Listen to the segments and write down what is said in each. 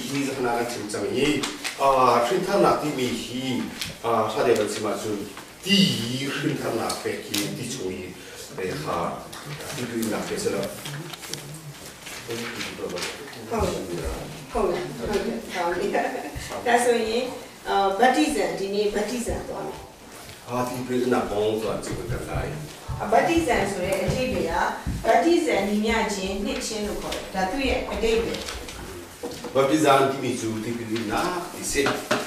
hi zakna ka chimchami shrinthar na ti mi hi sade ba chima chu ti shrinthar na pe ki ti chui de ha ti du na pe sala ဟုတ်ဒါဆိုရင်ဗတ္တိဇံဒီနေ့ဗတ္တိဇံသွားမယ် ti pri na bong so chu ka lai ဗတ္တိဇံဆိုတဲ့အဓိပ္ပာယ်ကဗတ္တိဇံညီမျှခြင်းနှစ်ချင်းလို့ခေါ်တယ်ဒါသူ့ရဲ့အဓိပ္ပာယ် baptizan ti mi chu ti pri na ti se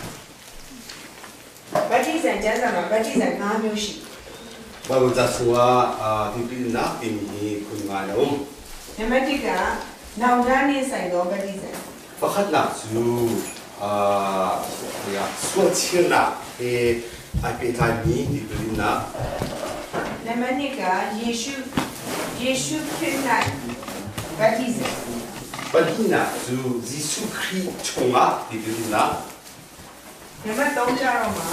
ဗတ္တိဇံကျမ်းစာမှာဗတ္တိဇံ5မျိုးရှိ ba bu ta suwa ti pri na ti mi kun ma lo နံပါတ်1ကနောင်တန်းနဲ့ဆိုင်သောဗတ္တိဇံ fakhat na chu ya so chen na ai pe ta mi ti pri na နံပါတ်2ကယေရှုခရစ်၌ဗတ္တိဇံ Balina zu Jesu Christ chonga ti pri na နံပါတ်3ကျတော့မှာ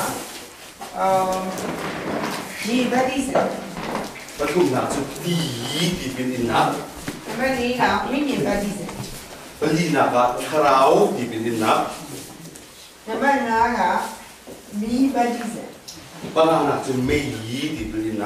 ဒီဗတ္တိဇံ patum na chu ti pri na နံပါတ်4ကဝိညာဉ်ဗတ္တိဇံ balina ka tharau ti pri na နံပါတ်5ကမီးဗတ္တိဇံ banana chu mei ti pri na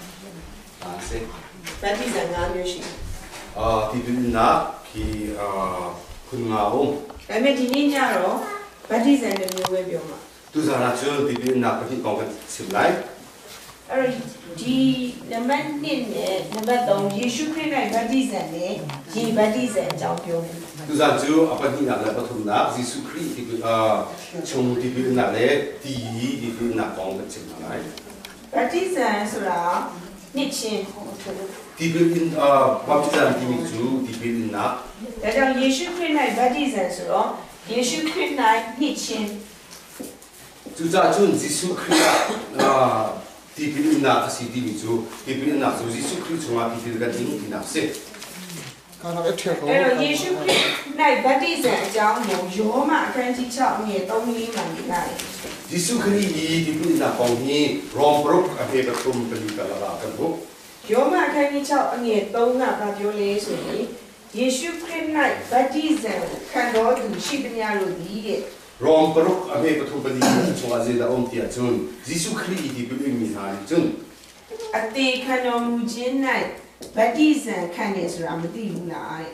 se ဗတ္တိဇံ5မျိုးရှိ ti pri na ki kun nga om ဒါပေမဲ့ဒီနေ့ညတော့ဗတ္တိဇံတစ်မျိုးပဲပြောမှာ tu za na chu ti pri na pa ti kong ka sim lai အဲ့တော့ဒီနံပါတ်1နဲ့နံပါတ်3ယေရှုခရစ်၌ဗတ္တိဇံနဲ့ယေဗတ္တိဇံအကြောင်းပြောမယ် tu za chu apani na la patum na Jesu Christ ti chong ti pri na le ti pri na kong ka sim lai ဗတ္တိဇံဆိုတာနှစ်ချင်း ti pri baptizan ti mi chu ti pri na ဒါကြောင့်ယေရှုခရစ်၌ဗတ္တိဇံဆိုတော့ယေရှုခရစ်၌နှစ်ချင်း tu za chun Jesu Christ ti pri na si ti mi chu ti pri na chu Jesu Christ chonga ti pri ka ding ti na se အဲ့တော့ယေရှုခရစ်၌ဗတ္တိဇံအကြောင်းကိုယောမအခန်းကြီး6အငယ်3လေးမှာရေးထားတယ် Jesu Christ ti pri na kong ni rom prok a pe ka tum pri ka la ka bu ယောမအခန်းကြီး6အငယ်3ကဘာပြောလဲဆိုရင်ယေရှုခရစ်၌ဗတ္တိဇံခံတော်သူရှိသမျှတို့သည်တဲ့ rom prok a pe ka tum pri chonga je da om ti a chun Jesu Christ ti pri mi ha chun အသေးခံတော်မူခြင်း၌ဗတ္တိဇံခံတယ်ဆိုတာမသိဘူးလားတဲ့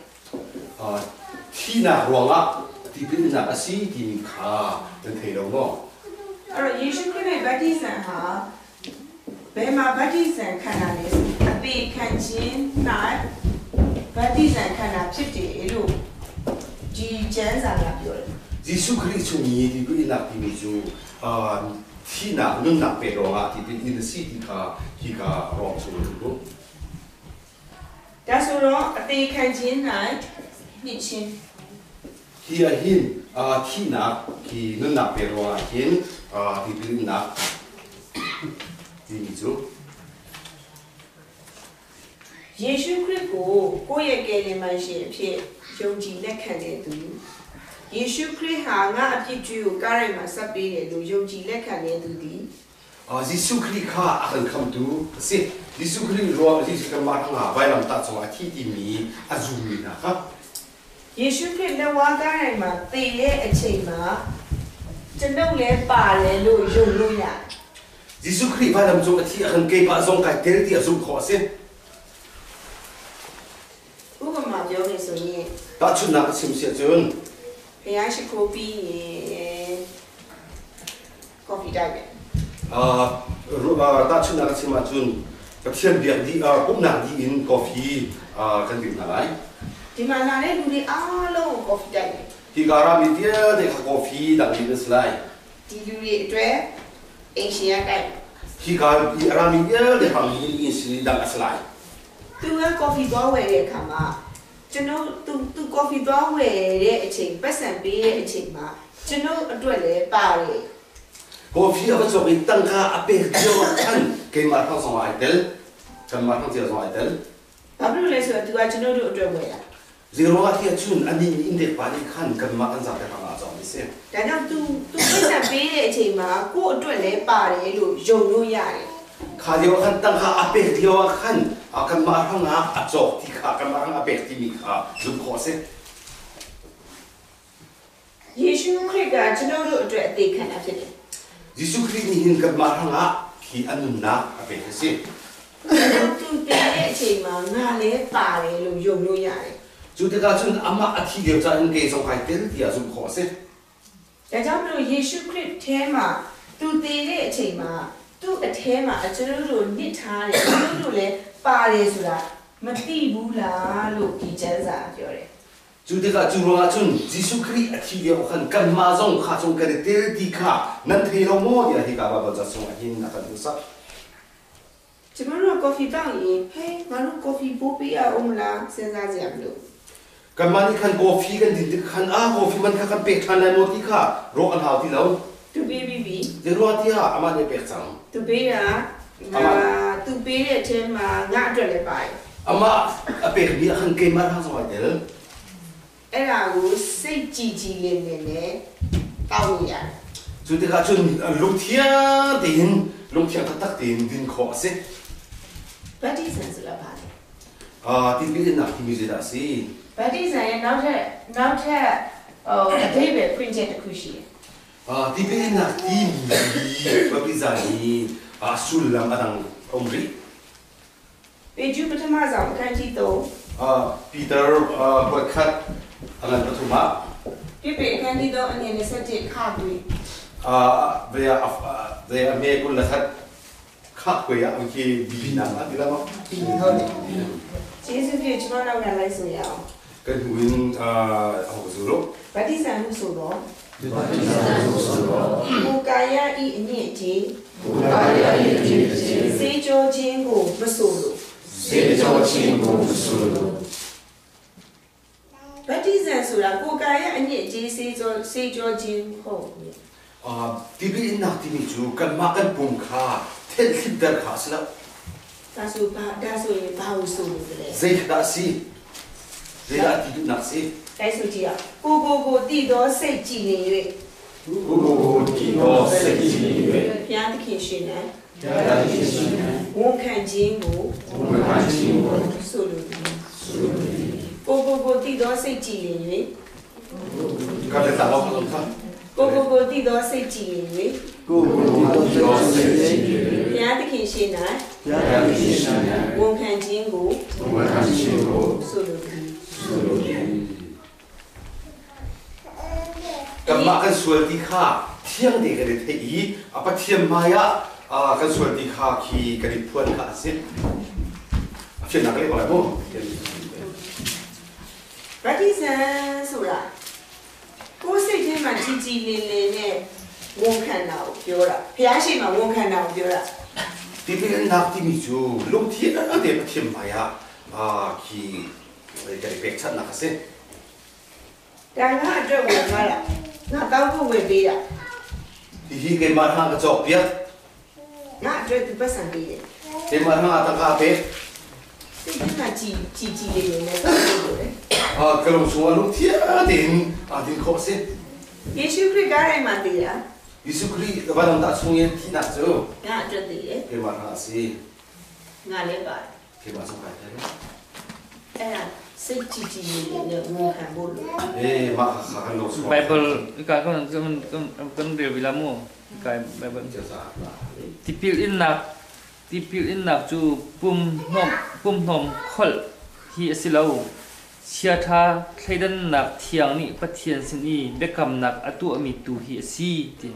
ti na ronga ti pri na asi ti mi kha den thei lo no အဲ့တော့ယေရှုခရစ်၌ဗတ္တိဇံဟာဘယ်မှာဗတ္တိဇံခံတာလဲဆိုအသေးခံခြင်း၌ဗတ္တိဇံခံတာဖြစ်တယ်လို့ဒီကျမ်းစာကပြောတယ် Jesu Christ chu ni ti pri na ti mi chu ti na nun na pe ronga ti pri in the city ka ki ka rom chu bu ဒါဆိုတော့အသေးခံခြင်း၌နှစ်ချင်း Hier hin, Tina, ki nun na pero hin, ti pri na, ti mi chu. ယေရှုခရစ်ကိုကိုယ့်ရဲ့ကယ်တင်မှရှင်အဖြစ်ယုံကြည်လက်ခံတဲ့သူယေရှုခရစ်ဟာငါအပြစ်ကြွေးကိုကားရိုက်မှာဆက်ပေးတယ်လို့ယုံကြည်လက်ခံတဲ့သူသည် Jesu Christ ka akan kam tu, se Jesu Christ ro Jesu ka ma nga bai lam ta chwa thi ti mi azumi na ha. ယေရှုခရစ်လက်ဝါးကားရိုက်မှာတည်တဲ့အချိန်မှာကျွန်ုပ်လည်းပါတယ်လို့ယုံလို့ရတယ် Jesu Christ bai lam chwa thi akan ke ba zong kai tel ti azum kho se. ဥပမာပြောမယ်ဆိုရင် Ta chun na sim se chun. ဘုရားရှိခိုးပြီးရင်ကော်ဖီတိုက်တယ် Ta chun na sim ma chun. Ka thiam bia di pum na di in coffee kan din na lai. ဒီမှာလာတဲ့လူတွေအားလုံးကိုကော်ဖီတိုက်တယ် Hi gara mi dia de ka coffee da di this lai. ဒီလူတွေအတွက်အင်ရှင်ရတိုက် Hi ga ra mi dia de ha mi in si da slai. သူကကော်ဖီသွားဝယ်တဲ့အခါမှာကျွန်တော်သူကော်ဖီသွားဝယ်တဲ့အချိန်ပတ်စံပေးတဲ့အချိန်မှာကျွန်တော်အတွက်လည်းပါတယ် Coffee aba so ri tang ka ape jo kan ke ma thong so ai tel. Kan ma thong tia so ai tel. ဘာဖြစ်လို့လဲဆိုတော့သူကကျွန်တော်တို့အတွက်ဝယ်တာ Zero ga tia chun ani in de pa ni kan kan ma kan za ta ka ma so mi se. ဒါကြောင့်သူပတ်စံပေးတဲ့အချိန်မှာကိုယ့်အတွက်လည်းပါတယ်လို့ယုံလို့ရတယ် Kha dio kan tang ka ape dio kan kan ma thong nga a jo ti ka kan ma thong ape ti mi ka zum kho se. 예수 그리스도가 저노로အတွက်အသေးခံတာဖြစ်တယ် 지수 크리스니 그 말하나 기 안는나 앞에 했지. သူတည်တဲ့အချိန်မှာငါလည်းပါတယ်လို့ယုံလို့ရတယ် 주대가 준 아마 아티 여자인 게 성할 때를 디아 좀 거세. ဒါကြောင့်မလို့ယေရှုခရစ်ထဲမှာသူတည်တဲ့အချိန်မှာသူ့အထဲမှာကျွန်တော်တို့နစ်ထားတယ်ကျွန်တော်တို့လည်းပါတယ်ဆိုတာမသိဘူးလားလို့ဒီကျမ်းစာပြောတယ် 주대가 주로가 준 지수 크리 아티 여한 간마종 가종 그래 데디카 난 테로 모디아 히가 바바자 송아 흰 나가도사. ကျွန်တော်တို့ကော်ဖီတောက်ရင်ဟဲ့ငါတို့ကော်ဖီပိုးပေးရအောင်မလားစဉ်းစားကြရမလို့ 간만이 칸 고피 간 딘디 칸아 고피만 카칸 백탄나 모티카 로안 하우티 라우 သူပေးပြီးပြီ 제로아티야 아마네 백상 သူပေးတာသူပေးတဲ့အထဲမှာငါအတွက်လည်းပါတယ် 아마 앞에 미한 게말 하서 할 때를 အဲ့ဒါကိုစိတ်ကြည်ကြည်လေးနဲ့တောက်လို့ရတယ် 주대가 준 롱티아 된 롱티아 타탁 된딘 거세. ဗတ္တိဇံဆိုတာပါလေ 아 디비나 디미지다시. ဗတ္တိဇံရဲ့နောက်ထပ်အသေးပဲဖွင့်ချက်တစ်ခုရှိတယ် 아 디비나 디미 바비자니 아 술람 아당 옴리. ပေကျူးပထမဆုံးအခန်းကြီး3 아 피터 버컷 아간 바투마. ပြပေအခန်းကြီး3အငယ်27ခါတွေ့ 아 베야 메굴라 핫 카고야 오케 비나 아디라마. ဟုတ်တယ်ကျေးဇူးပြုကျွန်တော်နောက်ကလိုက်ဆိုရအောင် 그윈 아 하고서로 ဗတ္တိဇံဟုဆိုတော့ကိုကာယဤအညစ်အကြေးစေကြောခြင်းကိုမဆိုလို့ဗတ္တိဇံဆိုတာကိုကာယအညစ်အကြေးစေကြောခြင်းဟုတ်ပြီ 아 디비나 디미주 간마간 봄카 텔힌더 카슬라 ဒါဆိုရင်ဘာလို့ဆိုလို့လဲ 제다시 제다 디두 나시 တိုက်ဆိုကြည့်အောင်ကိုတည်သောစိတ်ကြည်နေ၍ 오기도 세기니웨 ဘုရားသခင်ရှင်နဲ့ဝန်ခံခြင်းကိုဆိုလို့ကိုတည်သောစိတ်ကြည်နေ၍ 가르다가 하던가 ကိုတည်သောစိတ်ကြည်နေ၍ 오기도 세기니웨 ဘုရားသခင်ရှင်၌ဝန်ခံခြင်းကိုဆိုလို့ gamma kan sualti kha thiang de gare thei apa thiam maya kan sualti kha ki kari phuan kha se afia nakle bala mo ဗတ္တိဇံဆိုတာကိုယ်စိတ်ထဲမှာကြည်ကြည်လင်လင်နဲ့ဝန်ခံတာကိုပြောတာဘုရားရှိခိုးဝန်ခံတာကိုပြောတာ tibil nak timi ju lum thia de thiam maya ki kari pek chat nak se ဒါငါအတွက်ဝင်သွားတာငါတောင်းဖို့ဝင်ပေးတာ hi ke mar ha ka chok pia ငါအတွက်သူပတ်စံပေးတယ် ke mar ha ta ka pe စိတ်ထဲမှာကြည်လင်လင်နဲ့တောင်းဖို့လိုတယ် kalum suwa lum thia din din kho se ယေရှုခရစ်ကားတိုင်းမှာတည်တာ Yesu kri balang ta sungye ti nak jo ငါအတွက်တည်တယ် ke mar ha se ငါလည်းပါတယ် ke mar song ka te အဲ့ဒါစိတ်ကြည်လင်လင်နဲ့ဝန်ခံဖို့လိုတယ် ma ha kan lo so Bible ika kan dia bilang mo ika Bible tipil in nak chu pum nom khol hi asilau sia tha thaidan nak thiang ni pathian sin ni bekam nak atu ami tu hi si ti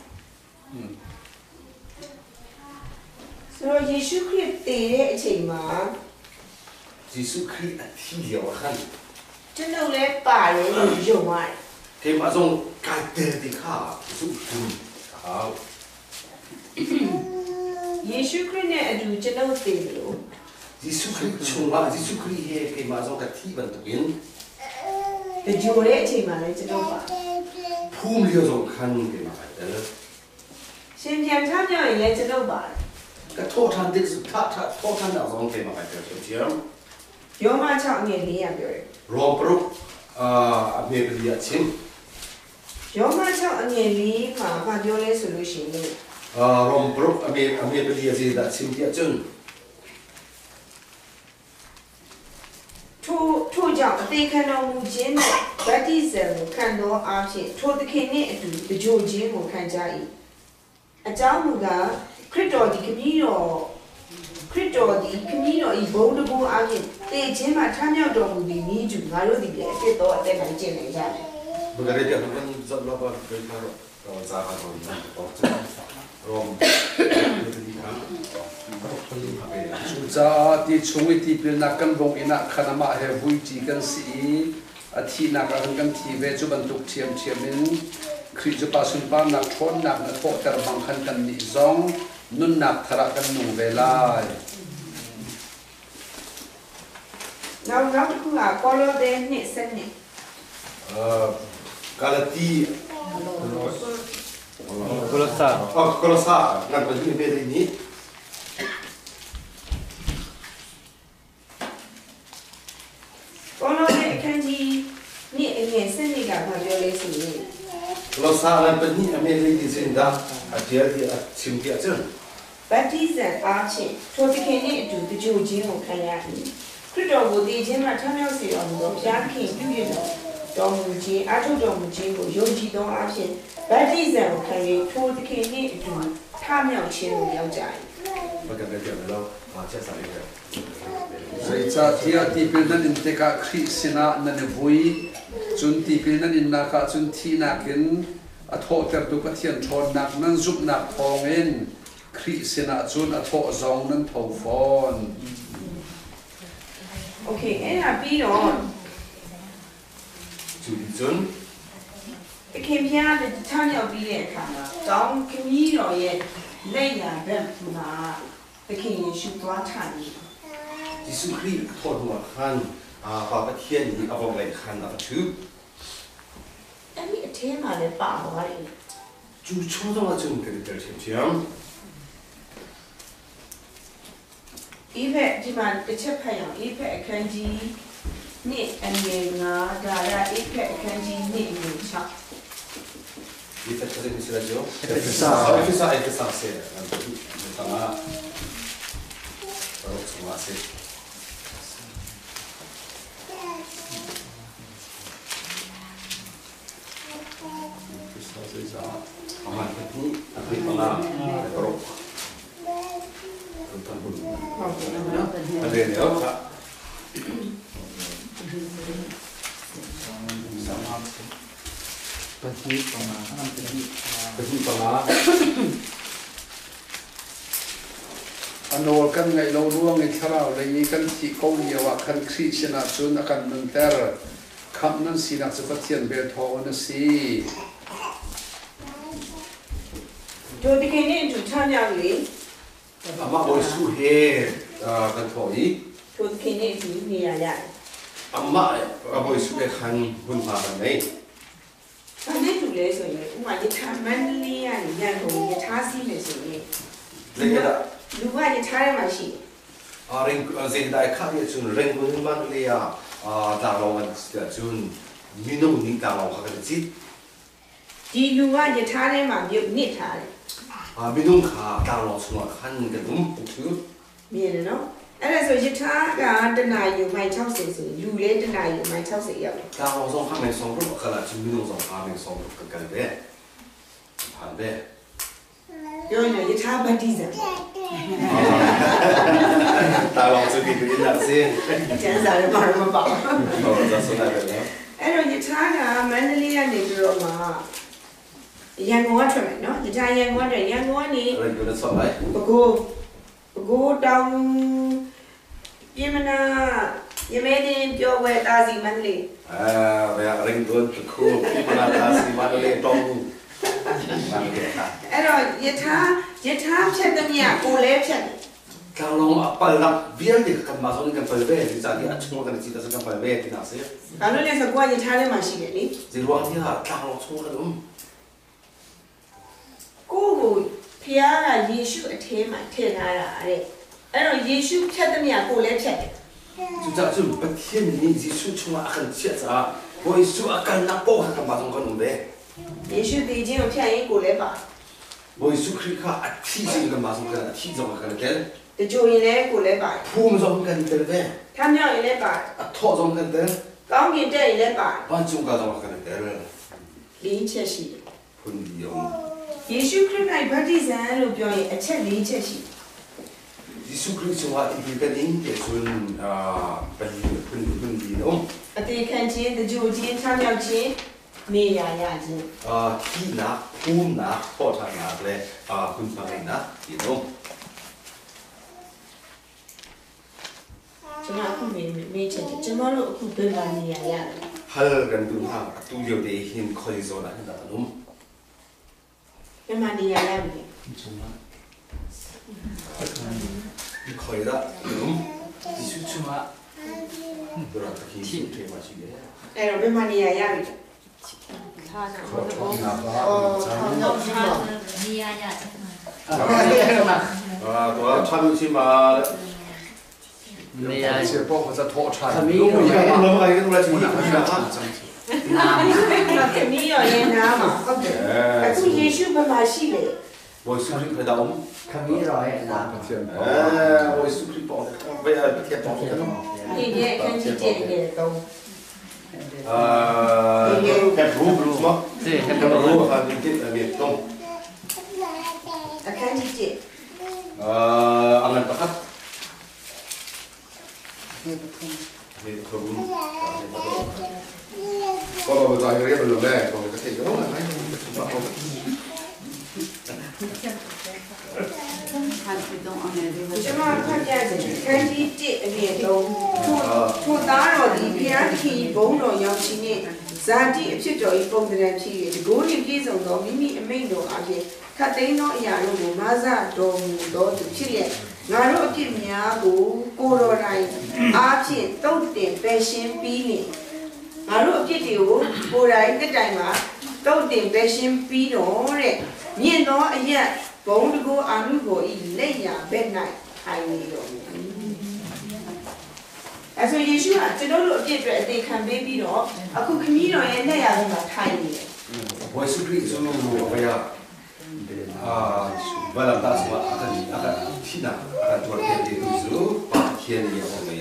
ဆိုတော့ယေရှုခရစ်တည်တဲ့အချိန်မှာ Yesu kri ati dia wahan ကျွန်တော်လည်းပါတယ်လို့ယုံရတယ် ke ma song ka te di kha su tu ha ယေရှုခရစ်နဲ့အတူကျွန်တော်တည်တယ်လို့ Yesu kri chunga Yesu kri he ke ma song ka ti ban tu bin တကြိုတဲ့အချိန်မှာလည်းကျွန်တော်ပါ phum lio song khan ke ma ka te ရှင်ပြန်ထားပြောရင်လည်းကျွန်တော်ပါတယ် ka tho than dik su tha tho than na song ke ma ka te so chiam ယောမ6အငယ်4ပြောတယ် ro pro me blia chin ယောမ6အငယ်4မှာဘာပြောလဲဆိုလို့ရှိရင် rom pro me blia ji da chin ti chun ထို့ကြောင့်အသေးခံတော်မူခြင်းနဲ့ baptism ခံသောအားဖြင့်ထိုသခင်နှင့်အတူတကြိုခြင်းကိုခံကြ၏အကြောင်းမူကားခရစ်တော်သည်ခမည်းတော်ဤဘုံတကူအားဖြင့်တေခြင်းမှထမြောက်တော်မူသည်နည်းတူငါတို့သည်လည်းအဖြစ်သောအသက်၌ကျင့်နေကြတယ် Mengenai dia kan zablaba berkaro zaha kon rom Chuza ti chungi ti pil na kan bong ina khanama he vui chi kan si athi na ka kan thi ve chu ban tuk thiam in khri chu pa sun pa na thon na tho ter bang khan kan ni zong nun nak thara kan nu ve lai နောက်တစ်ခုကကောလောသဲနှစ်စနစ် Galati Kolosar Kolosar nak bagi beda ini ကောလောသဲအခန်းကြီးနှစ်အငယ်စနစ်ကဘာပြောလဲဆိုရင် Kolosar nak bagi ambil di sini dah dia simpi aja baptism အားဖြင့်ထိုသခင်နှင့်အတူတကြိုခြင်းကိုခံရ၏ခရစ်တော်ကိုတည်ခြင်းမှထမြောက်စေတော်မူသောဘုရားခင်ပြုရတော်မူခြင်းအထုတော်မူခြင်းကိုယုံကြည်သောအားဖြင့် baptism ကိုခံ၍ထိုသခင်နှင့်အတူထမြောက်ခြင်းကိုရောက်ကြ၏ Bagaimana dia kalau macam saya ni Sai cha thia ti pil nan in te ka khri sina nan vui chun ti pil nan in na ka chun thi na kin a tho ter tu pathian thon nak nan zup nak thong in khri sina chun a tho zong nan tho phone Okay အဲ့ဒါပြီးတော့ Jujun တခင်ဖျားတဲ့ထမြောက်ပြီးတဲ့အခါမှာတောင်းခမည်းတော်ရဲ့လက်ရဘက်မှာတခင်ယေရှုသွားထိုင် Yesus Kristus thot dua kan apa kian ni apa lagi kan apa tu အဲ့ဒီအထဲမှာလည်းပါသွားတယ် Ju chodowa 좀 그랬을 텐데요. 이페 지만တစ်ချက် ဖတ်ရအောင် 이페အခန်းကြီးနှစ်အငယ်9ဒါရ 이페အခန်းကြီးနှစ်အငယ်6 Kita tadi misalajo. Efesa. Efesa se. Tama. Baru semua se. Efesa se sa. Aman ini apa pala baru. Tentang pun. Ada ni oh. Sama. Bagi pala. Anol kan ngai lo luang ngai tharau le ni kan thi ko ni wa kan khri sina chun akan nun ter kham nan sina chu pathian be tho na si တို့တကယ်နဲ့သူချမ်းမြောက်လေ Ama boy suhe kan thoi. တို့တကယ်နဲ့သူနေရရတယ် Ama boy suhe kan hun ma kan nei. ဘာနဲ့တူလဲဆိုရင်ဥပမာယထာမန္တလေးကနေရန်ကုန်ယထာစီးမယ်ဆိုရင် Lagi dah. လူကယထာထဲမှာရှိတယ် Ring zendai kaya chun ring hun man le ya dalawan chun minum ni dalaw ha kan ji. ဒီလူကယထာထဲမှာမြုပ်နစ်ထားတယ် Minum kha dalaw chun kan kan dum tu. မြင်တယ်နော်အဲ့ဒါဆိုယထာကတနာယူမိုင်60ဆိုလူလဲတနာယူမိုင်60ရောက်တယ် Dalaw song ha men song ru khala chun minum song ha men song ru kan be. Han be. ပြောရင်ယထာဗတ္တိဇံ Dalaw chu ki bi na se. ကျမ်းစာထဲမှာတော့မပါဘူး Oh, da so na be. အဲ့တော့ယထာကမန္တလေးကနေပြီးတော့မှရန်ကုန်ကထွက်မယ်နော်ယထာရန်ကုန်ကထွက်ရန်ကုန်ကနေ Ring guna so lai. ပဲခူးတောင်ပြင်မနာရမဲတင်ပြောဝဲတာစီမန္တလေး Ya ring gun ku ki mana ta si ma le tong. Ma le ta. အဲ့တော့ယထာဖြတ်သမျှကိုလဲဖြတ်တယ် Kalau apa nak biar dia kan masuk kan pelbe di jadi acung kan cerita kan pelbe di nasi. ဘာလို့လဲဆိုတော့ကိုကယထာထဲမှာရှိတယ်လေ Di ruang dia kalau acung kan ကိုကိုဖျားကယေရှုအထဲမှာထည့်ထားတာတဲ့အဲ့တော့ယေရှုဖြတ်သမျှကိုလဲဖြတ်တယ် Juga tu betul ni Yesus cuma akan siapa. Boy Yesus akan nak bawa kan masuk kan umbe. ယေရှုဒီချင်းကိုဖြတ်ရင်ကိုလဲပါ Boy Yesus Kristus ati sih kan masuk kan ati sama kan kan. တကြိုရင်လဲကိုလဲပါ Pum sama kan pelbe. ထမ်းမြောက်ရင်လဲပါ Atok sama kan kan. 高面这一类吧， 반쪽가 정확하게 때를 4ချက်ရှိတယ် 분리용. ယေရှုခရစ်၌ဗတ္တိဇံလို့ပြောရင်အချက်4ချက်ရှိတယ် 예수 그리스도와 이들까지 예수는 분리용. အသေးခံခြင်းတကြိုခြင်းချောင်းရောက်ခြင်းနေရရခြင်း 희나 홈나 포타나래 분방이나 이동. ကျွန်တော်အခုမေးချင်တယ်ကျွန်တော်တို့အခုဘယ်မှာနေရရလဲ 할간 dun하 뚜려대 힘 커리소나 한다 놈. ဘယ်မှာနေရရလဲ 거의다 놈. 수추마 그렇다 힘 마시게. အဲ့တော့ဘယ်မှာနေရရလဲ 또 참으시마. 내야 이제 뽑아서 도착. 넘어가게 놀라지 마. ခမီးရောရင်းနာမှာဟုတ်တယ်အခုယေရှုဘယ်မှာရှိလဲ 뭐 수크림 그다 옴. Camille 뭐 수크림 뭐 왜야 이렇게 뭐. ဒီရဲ့အခန်းကြီး7ရဲ့3 hebru 뭐. 네 hebru 해보고 하는 게 또. အခန်းကြီး 안갈 것 같. 네, 그분. 자, 이렇게 불러내. 거기 끝에 이거 많이 ကျွန်မဖတ်ပြစေခန်းကြီး1အပြင်3ထိုသားတော်ဒီဘုရားသခင်ဘုန်းတော်ရောက်ခြင်းနှင့်ဇာတိအဖြစ်တော်၏ပုံသဏ္ဍာန်ဖြစ်၍တကိုးနှင့်ပြည့်စုံသောမိမိအမိန့်တော်အပြင်ခတ်သိမ်းသောအရာတို့ကိုမဆတော်မူသောသူဖြစ်လျက်ငါတို့အဖြစ်များကိုကိုတော်တိုင်အားဖြင့်တုတ်တင်ပယ်ရှင်းပြီးနှင့်ငါတို့အဖြစ်တွေကိုကိုယ်တိုင်တက်တိုင်မှာတုတ်တင်ပယ်ရှင်းပြီးတော့တဲ့မြင့်သောအရက်ဘုံတကူအာနုဘောဤလက်ရဘက်၌ထိုင်နေတော်မူအဲဆိုယေရှုကကျွန်တော်တို့အပြစ်အတွက်အသေးခံပေးပြီးတော့အခုခမည်းတော်ရဲ့လက်ရဘက်မှာထိုင်နေတယ် 뭐 수크림 뭐야. 발란다스와 아까 티나 아까 저렇게 되면서 바키엔이 뭐야.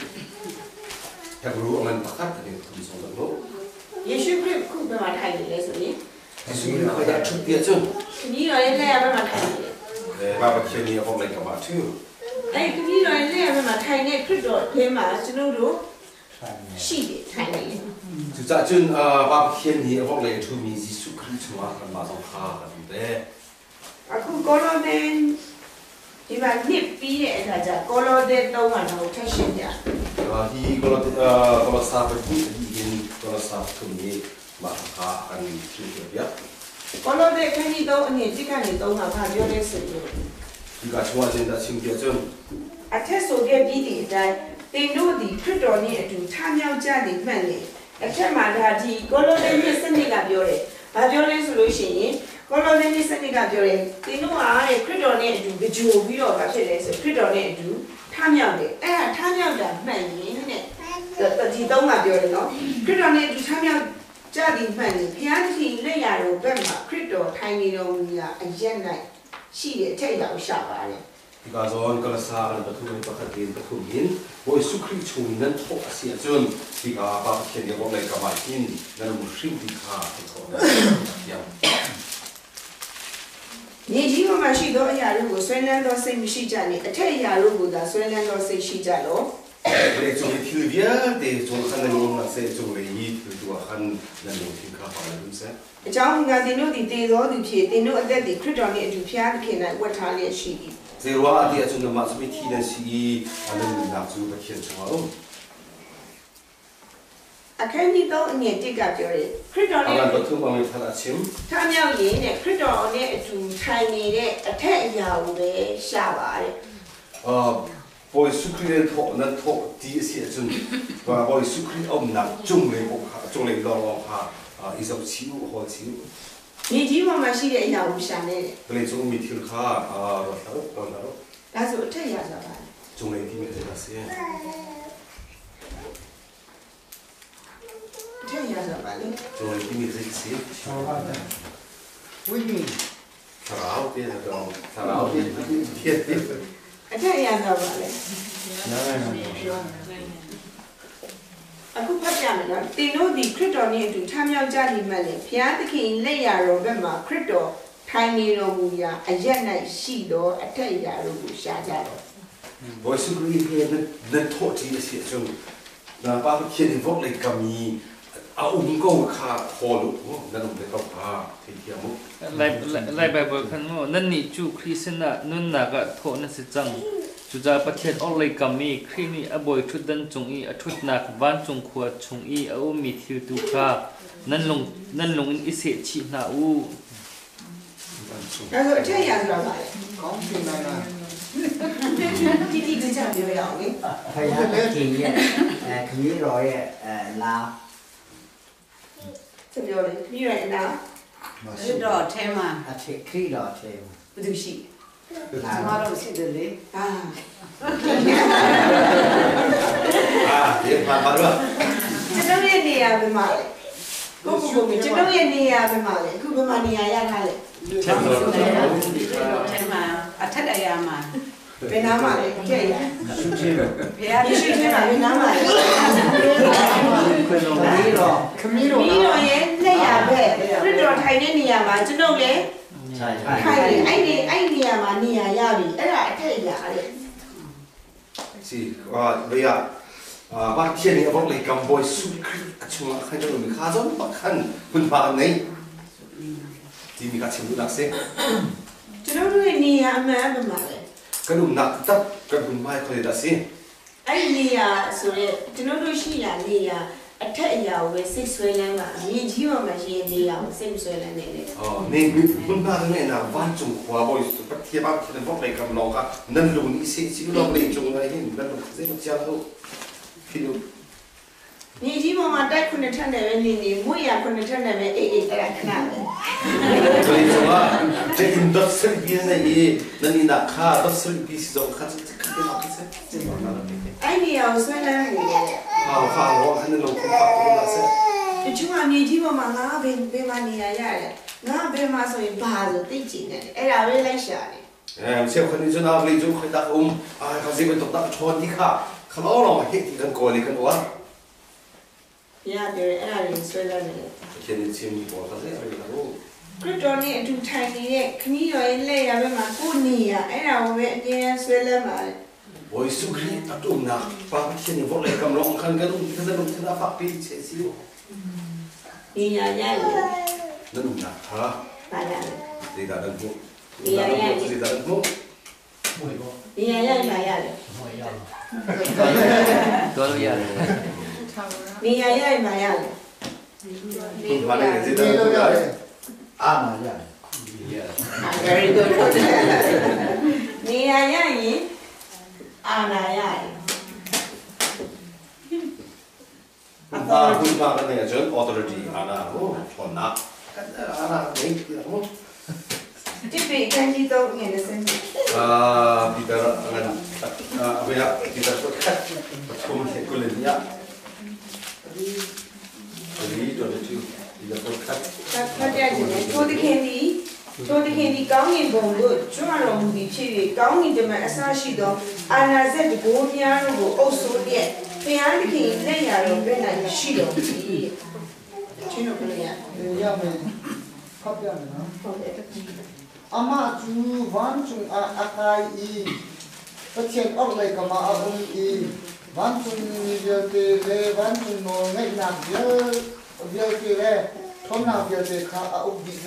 hebru 만 바깥에 그리스도로. ယေရှုခရစ်ခုဘယ်မှာထိုင်နေလဲဆိုရင် 예수님 거기다 축비했죠. ခမည်းတော်ရဲ့လက်ရဘက်မှာထိုင်နေတယ် 네, 바바키엔이 뭐랄까 맞죠. အဲခမည်းတော်ရဲ့လက်ရဘက်မှာထိုင်နေခရစ်တော်အထဲမှာကျွန်တော်တို့ရှိတယ်ထိုင်နေတယ် 진짜 전 바바키엔이 뭐랄까 주미 예수 그리스도와 맞아 하는데 အခုကောလောသဲဒီမှာနှစ်ပြီးတဲ့အခါကျကောလောသဲ3မှာတော့ထပ်ရှင်းကြ kalau sahabat ingin kalau sahabat kami maka akan juga. ကောလောသဲခန်းကြီး3အနည်းဒီကနေ3မှာဘာပြောလဲဆိုရင် jika 좋아진다 친구죠. အထက်ဆိုခဲ့ပြီးဒီအတိုင်းတင်တို့ဒီခရစ်တော်နဲ့အတူထားမြောက်ကြသည်မှန်တယ်အထက်မှာဒါဒီကောလောသဲနှစ်စနစ်ကပြောတယ်ဘာပြောလဲဆိုလို့ရှိရင်ကောလောသဲနှစ်စနစ်ကပြောတယ်တင်တို့ကတဲ့ခရစ်တော်နဲ့အတူကြိုပြီးတော့ဗာဖြစ်လဲဆိုခရစ်တော်နဲ့အတူထားမြောက်တယ်အဲ့ဒါထားမြောက်တာမှန်ရင်တဲ့ဒီ3ကပြောတယ်နော်ခရစ်တော်နဲ့အတူထားမြောက်ကြသည်မှန်ရင်ဘုရားသခင်လက်ရတော်ဘက်မှာခရစ်တော်ထိုင်နေတော်မူရာအရက်၌ရှိတဲ့အထက်ရောက်ရှာပါတယ် Jika zon kalau sahabat betul betul boy sukri chunan to asia jon jika bapak kini boleh kemarin dan muslim jika itu ya. မြေကြီးပေါ်မှာရှိသောအရာတို့ကိုဆွဲလန်းသောစိတ်မရှိကြနှင့်အထက်အရာတို့ကိုသာဆွဲလန်းသောစိတ်ရှိကြလော Boleh cuma tilbia deh cuma kan nang nase cuma ini dua kan nang tingkah pada bisa. အကြောင်းငါတင်တို့သည်တည်သောသူဖြစ်တင်တို့အသက်သည်ခရစ်တော်နှင့်အတူဖျားသခင်၌ဝတ်ထားလျက်ရှိ၏ Zerwa dia cuma masuk tidan si ada nafsu bakian cuma. အခန်းကြီး3အငယ်1ကပြောတယ်ခရစ်တော်နှင့် Akan betul kami pada asim. ထားမြောက်ရင်တဲ့ခရစ်တော်နဲ့အတူထိုင်နေတဲ့အထက်အရာကိုပဲရှာပါတဲ့ boy sukri to nan to di asia jon. Boy sukri nak jumle bokha jumle long ha isau chiu ho chiu. မြေကြီးပေါ်မှာရှိတဲ့အရာကိုရှာနေတယ် Boleh cuma mitil kha taruh. ဒါဆိုအထက်အရာဆိုတာ Cuma ini mereka sih. အထက်အရာဆိုတာပါလေ Cuma ini mereka sih. Winnie. Sarau dia dong. Sarau dia. အထက်အရာဆိုတာပါလေ No. အခုဖတ်ပြမယ်နော်တင်တို့ဒီခရစ်တော်နဲ့အတူထမ်းမြောက်ကြလိမ့်မယ်လေဘုရားသခင်လက်ရတော်ဘက်မှာခရစ်တော်ထိုင်နေတော်မူရာအရက်၌ရှိသောအထက်ရာတို့ကိုရှားကြတော့ Voi sugri he ne toti si chung na pa ki ni vok le kami a go kha holu na no le ka pa thi ki amu lai Bible khan mo nan ni chu Christian nun na ga tho na si chang chu ja pathet ol lai kami khrini a boy thut dan chung I a thut na van chung khua chung I a mi thil tu kha nan long in ise chi na u အဲ့ဆိုအထက်ရာဆိုတာပါလေကောင်းပြင်နိုင်လားတိတိကျကျပြောရအောင်လေဖယားလက်ကြီးရဲ့ခမီးတော်ရဲ့လာဆက်ပြောလေပြီးရအနာရတော့ထဲမှာအထက်ခရီးတော်ထဲဘယ်သူရှိလာကျမတို့ရှိတယ်လေအာ ye pa pa lo ကျွန်တော်ရဲ့နေရာဘယ်မှာလဲကိုကိုကိုကျွန်တော်ရဲ့နေရာဘယ်မှာလဲအခုဘယ်မှာနေရာရထားလဲထဲမှာအထက်အရာမှာဘယ်နားမှာလဲကြည့်ရရှုချင်းဘုရားဒီရှိထဲမှာဘယ်နားမှာလဲခွင့်တော်ပြီးတော့ခမီးတော်ပြီးတော့ရဲ့လက်ရဘက်ခရစ်တော်ထိုင်တဲ့နေရာမှာကျွန်တော်လည်းဆိုင်ထိုင်တယ်အဲ့နေရာမှာနေရာရပြီအဲ့ဒါအထက်ရာတဲ့ si ve ya pa ki ni vok le kam boy sugri a chung kha no mi kha zon pa khan kun pa nei ti mi ka chim du nak se ကျွန်တော်တို့ရဲ့နေရာအမှန်ဘယ်မှာလဲ ka dum nak tap ka kun mai khoi da si အဲ့ဒီနေရာဆိုရဲကျွန်တော်တို့ရှိရာနေရာအထက်အရာကိုပဲစိတ်ဆွဲလန်းတာအရင်ကြီးမှမရှိရင်နေရာကိုစိတ်မဆွဲလန်းနေတယ် nei kun pa ne na van chung khwa boy pa ti ba ki vok le kam lo ka nan lu ni si si lo le chung ngai hin nan lu se ma cha lo ki lu နေကြီးပေါ်မှာတိုက်ခုနှစ်ထပ်နဲ့ပဲနေမွေရခုနှစ်ထပ်နဲ့ပဲအေးအဲ့ဒါခဏပဲ Jadi cuma jadi industri biasa ni, nanti nak kah industri bisnis so kah jadi kah dia nak bisnis. အဲ့နေရာကိုဆွဲလန်းနေတယ် Wah, hanya lo pun tak tahu lah saya. တချို့ကနေကြီးပေါ်မှာငါဘယ်မှာနေရရတယ်ငါဘယ်မှာဆိုရင်ဘာလို့သိကျင်တယ်အဲ့ဒါပဲလိုက်ရှာတယ် Siapa kan itu nak beli jom kita kasih bentuk tak cuan ni kah. Kalau orang hit kan kau ni kan orang. ဘုရားပြောတယ်အဲ့ဒါကိုဆွဲလန်းနေတယ် Kini cium ni kau kasih ada tahu. ခရစ်တော်နဲ့အတူထိုင်နေတဲ့ခမည်းတော်ရဲ့လက်ရဘက်မှာကိုနေရအဲ့ဒါကိုပဲအကျဉ်းဆွဲလန်းပါလေ Boy sugri atum nak, pak kini boleh kamu long kan kan kita belum kita pakai sesiu. နေရရရ Nanti nak kah. ပါလား Tidak ada tu. Iya, iya. Tidak ada tu. နေရရပါရတယ် to lo ya နေရရပါရတယ် Mana yang ဒီ tidak လို ada. ရတယ်အာမရတယ် very good နေရရရင်အာနာရတယ် Kun pa kan ya jon authority ana ho chon na. Kan ana nei ki mo. ဒီပေကံကြီးတော့ငယ်နေစမ်း Kita akan apa ya kita sekat betul kuliah. Jadi itu ada tu kita sekat. ဖတ်ကြခြင်းနဲ့ထိုတခင်ဒီကောင်းငင်ဘုံတို့ကျွမ်းတော်မူပြီးဖြစ်၍ကောင်းငင်တမန်အစရှိသောအာနာဇက်တကိုးများတို့ကိုအုပ်ဆိုးတဲ့ဘုရားသခင်လက်ရတော်ပြနိုင်ရှိတော်မူ၏ချင်းတို့ကလေးရရမယ်ဖတ်ပြမယ်နော်ဟုတ်တယ်အမကျူဝမ်ချုံအခိုင်ဤပတ်ချက်အောက်လိုက်မှာအုံဤဝမ်ချုံနီရတေလေဝမ်ချုံနိုငိုင်နာပြပြပြလေထုံးနာပြတဲ့ခါအုပ်ဒီနာ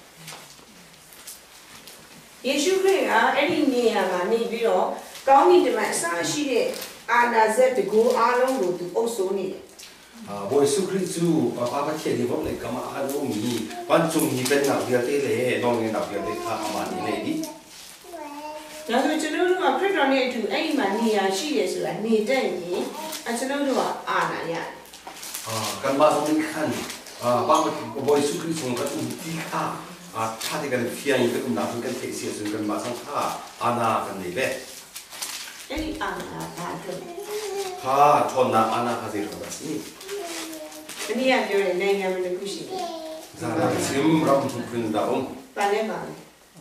ယေရှုခရစ်ကအဲ့ဒီနေရာမှာနေပြီးတော့ကောင်းကင်တမန်အစရှိတဲ့အာနာဇက်တကိုးအားလုံးကိုသူအုပ်ဆိုးနေတယ် Boy sukri tu apa cakap ni boleh kama akan umi. Pancung ni pen nak dia tele, dong ni nak dia tele aman ni lagi. ဒါဆိုကျွန်တော်တို့ကခရစ်တော်နဲ့အတူအဲ့ဒီမှာနေရာရှိတယ်ဆိုတာနေတတ်ရင်ကျွန်တော်တို့ကအာနာရတယ် Kan bahasa ni kan. Apa boy sukri sungkat uti ka. Tadi kan fian itu kan nak kan teksi sungkan bahasa ka. Ana kan ni be. အဲ့ဒီအာနာဘာအတွက်လဲ Ha, chon nak ana kasih rumah ni. တနည်းအားပြောရင်နိုင်ငံမှာတစ်ခုရှိတယ် Zara sim ram pun daum. ။ဘာလဲပါလဲ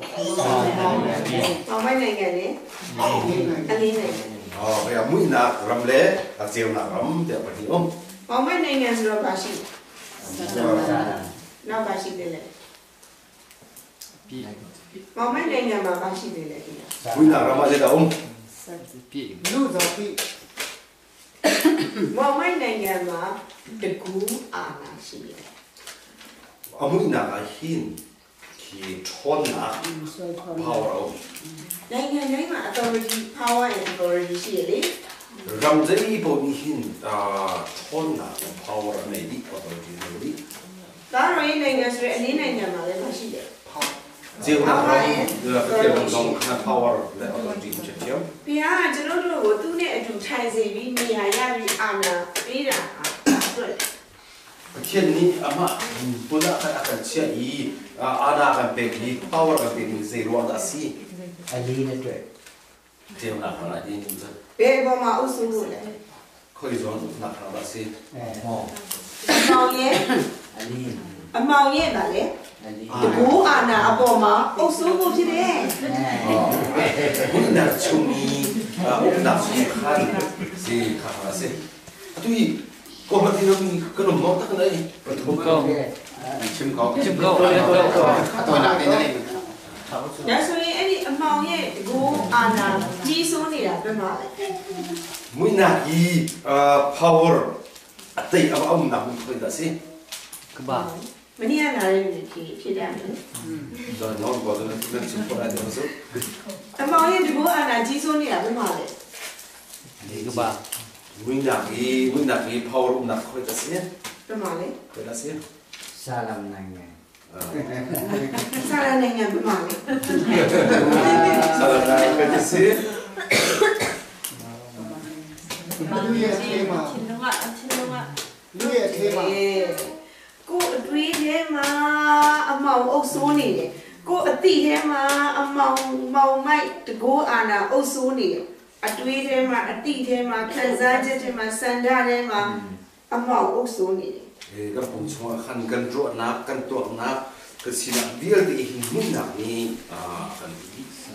။အောင်မိုင်းနိုင်ငံနဲ့အလင်းနိုင်ငံ Kaya mui nak ram le, asal nak ram dia pergi om. ။ဟေမောင်မိုက်နိုင်ငံဆိုတော့ပါရှိ Salam. နောက်ပါရှိတယ်လေ Pi မောင်မိုက်နိုင်ငံမှာပါရှိတယ်လေဒီ Wina Ramadan dah pi လူတော်ပြီမောင်မိုက်နိုင်ငံမှာတကူအာဏာရှိတယ် Amu ina hin ki thon na power နိုင်ငံတိုင်းမှာ authority power and authority ရှိတယ်လေ ram zai bo ni hin thon na power nei di authority nei ဒါတော့ရေးနိုင်ငံဆိုတဲ့အလေးနိုင်ငံမှာလည်းမရှိတယ် Jeu na ram long kana power le authority che tiam ဘုရားကကျွန်တော်တို့ကိုသူ့နဲ့အတူထိုင်စေပြီးနေရာရပြီးအာဏာပေးတာအတွက် Kian ni ama pula akan sia I ada akan pegi power akan pegi zero ada si Ali na tu. Jeu na kana ni ဘယ်ပေါ်မှာအုပ်စုလို့လဲ khoi zon na kana si Oh. အမောင်ရဲ့ Ali. အမောင်ရဲ့ဗာလေ Ali. တကူအာဏာအပေါ်မှာအုပ်စုဖို့ဖြစ်တယ် Wina chumi na si khan si kana si Atui ko ma tin ni ko mo ta kana ni Chim câu chim kau Chim câu ตัวหนักนี่นี่ဒါဆိုရင်အဲ့ဒီအမောင်ရဲ့တကူအာဏာကြီးစိုးနေတာပြမှာလေมุยนาอี power အတိတ်အမနာဘူးခွင့်တာစီ Keba မနေ့ကလာတဲ့နေ့ဖြစ်တယ်လေဒါတော့ဘာလို့လဲသူကစပေါ်ရတယ်ဆိုအမောင်ရဲ့တကူအာဏာကြီးစိုးနေတာပြမှာလေ Keba มุยนาอี power နာခွင့်တာစီပြမှာလေခွင့်တာစီ Salam nanya. စာရနိုင်ငံပြမှာလေဆလာနာခွင့်တာစီလူရဲ့ခေမှာလူရဲ့ခေမှာကိုအတွေးထဲမှာအမောင်အုပ်စိုးနေတယ်ကိုအတိထဲမှာအမောင်မိုက်တကူအာဏာအုပ်စိုးနေတယ်အတွေးထဲမှာအတိထဲမှာခံစားချက်ထဲမှာစန္ဒထဲမှာအမောင်အုပ်စိုးနေတယ်ก็ผมชวนคันกันรวดนับกันตัวนับก็สินะเดียวที่หินมุยนานี่กันดี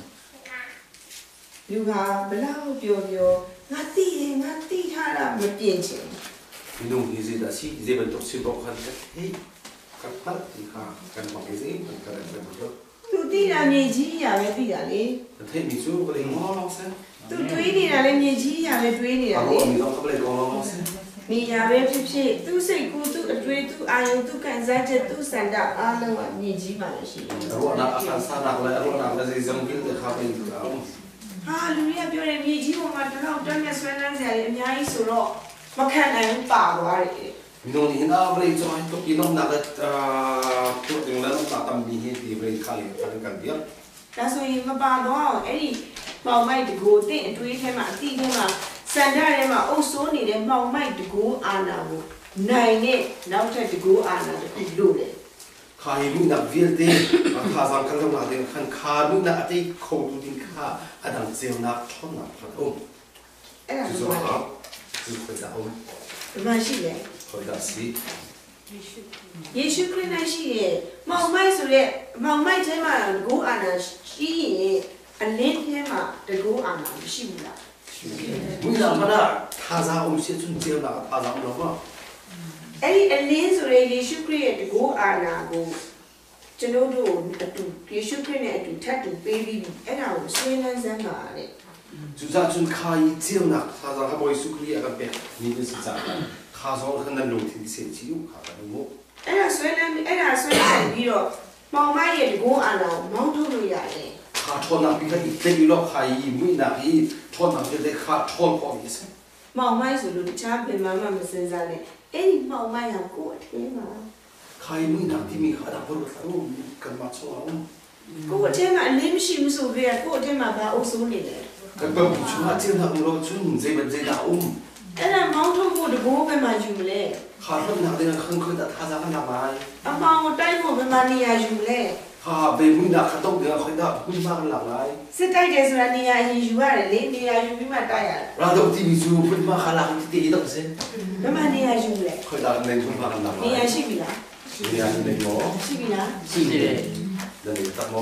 လူကဘလောက်ပြောငါတိထားတာမပြင်းချင်พี่นุ่งที่สิได้สิเจ็บตัวสิบอกคันกันเฮ้ยกันพัดที่ข้ากันบอกให้สิมันกันเป็นตัวသူတိတာမြေကြီးရပဲတိတာလေแต่ที่มีสู้ก็เลยงอลองเส้นသူတွေးနေတာလေမြေကြီးရပဲတွေးနေတာအလေရောအမီတော့ကလေးကောင်းလောဆန်နေရပဲဖြစ်သူ့စိတ်ကူးသူ့အတွေ့သူ့အာယုသူ့ခံစားချက်သူ့စန္ဒအားလုံးကမြေကြီးပါလို့ရှိတယ်အရောနာအခါစားနာလည်းအရောနာလည်းဇံကိတဲ့ခါပေးတာဟာလူတွေကပြောတယ်မြေကြီးပေါ်မှာတလောက်တွန်းနဲ့ဆွဲလန်းစရာတွေအများကြီးဆိုတော့မခံနိုင်ဘူးပါသွားတယ်มีน้องนี่น่าไปจอยตัวกินน้องนักตัวถึงแล้วน้องตาตำดีให้ดีไปข้าเลยกันเดียวဒါဆိုရင်မပါတော့အောင်အဲ့ဒီမောင်မိုက်တကူတင့်အတွေးထဲမှာအတိထဲမှာစန္ဒထဲမှာအုပ်စိုးနေတဲ့မောင်မိုက်တကူအာနာကိုနိုင်တဲ့နောက်ထပ်တကူအာနာတစ်ခုလို့တယ်ข้ามีนักเวียนเต้ข้าสังกัดเราเดินขันข้ามีนักไอ้คงดูดิข้าอันนั้นเซลนักท่อนนักพัดองအဲ့ဒါจุကดครับจุดไปดาวမရှိလေคอยดาสีယေရှုခရစ်၌ရှိရဲ့မောင်မိုက်ဆိုတဲ့မောင်မိုက်ထဲမှာတကူအာနာရှိရင်အလင်းထဲမှာတကူအာနာမရှိဘူးလားมีนักมาได้ท่าซาองเสียจุนเจียวนักท่าซาองเราว่าအဲ့ဒီအလင်းဆိုတဲ့ယေရှုခရစ်ရဲ့တကူအာနာကိုကျွန်တော်တို့အတူယေရှုခရစ်နဲ့အတူထပ်တူပေးပြီးအဲ့ဒါကိုဆွေးနွေးစမ်းပါတဲ့จุดจุนข้าเจียวนักท่าซาข้าบอยสุกลีกันเป็นนี่เป็นสิ่งที่ข้าสอนขันนั้นลงที่เสียจิวข้ากันโม่အဲ့ဒါဆွေးနွေးပြီးတော့မောင်မိုက်ရဲ့တကူအာနာကိုမောင်းထုတ်လို့ရတယ်ข้าท่อนนักพี่ข้าอีกเต็มอยู่แล้วข้าอีมีนักอีท่อนนักจะได้ข้าท่อนพอดีสิမောင်မိုက်ဆိုလို့တခြားဘယ်မှမစင်စားနဲ့အဲ့ဒီမောင်မိုက်ကကိုယ်အထင်းမှာใครมึงหนักที่มีขาดับรถรู้กันมาช่วงကိုယ်အထင်းမှာအလင်းမရှိဘူးဆိုပြီးတော့ကိုယ်အထင်းမှာဘာအုပ်စိုးနေလဲกันเป็นช่วงที่เราเราช่วงเจ็บเจ็บดาวအဲ့ဒါမောင်းထုတ်ဖို့တကူဘယ်မှာယူမလဲขาท่อนหนักเนี่ยขึ้นขึ้นแต่ท่าจะกันทำไมအမောင်ကိုတိုက်ဖို့ဘယ်မှာနေရာယူလဲข้าไปมึงหนักข้าต้องเดือดขึ้นได้มึงมากกันหลังไรစစ်တိုက်တယ်ဆိုတာနေရာအရင်ယူရတယ်လေနေရာယူပြီးမှတိုက်ရတယ်เราต้องที่มีจูมึงมากกันหลังที่ตีต้องเส้นဘယ်မှာနေရာယူလဲขึ้นได้ในมึงมากกันหลังไรနေရာရှိပြီလားเนี่ยในหมอရှိပြီလားရှိတယ်เดี๋ยวตัดหมอ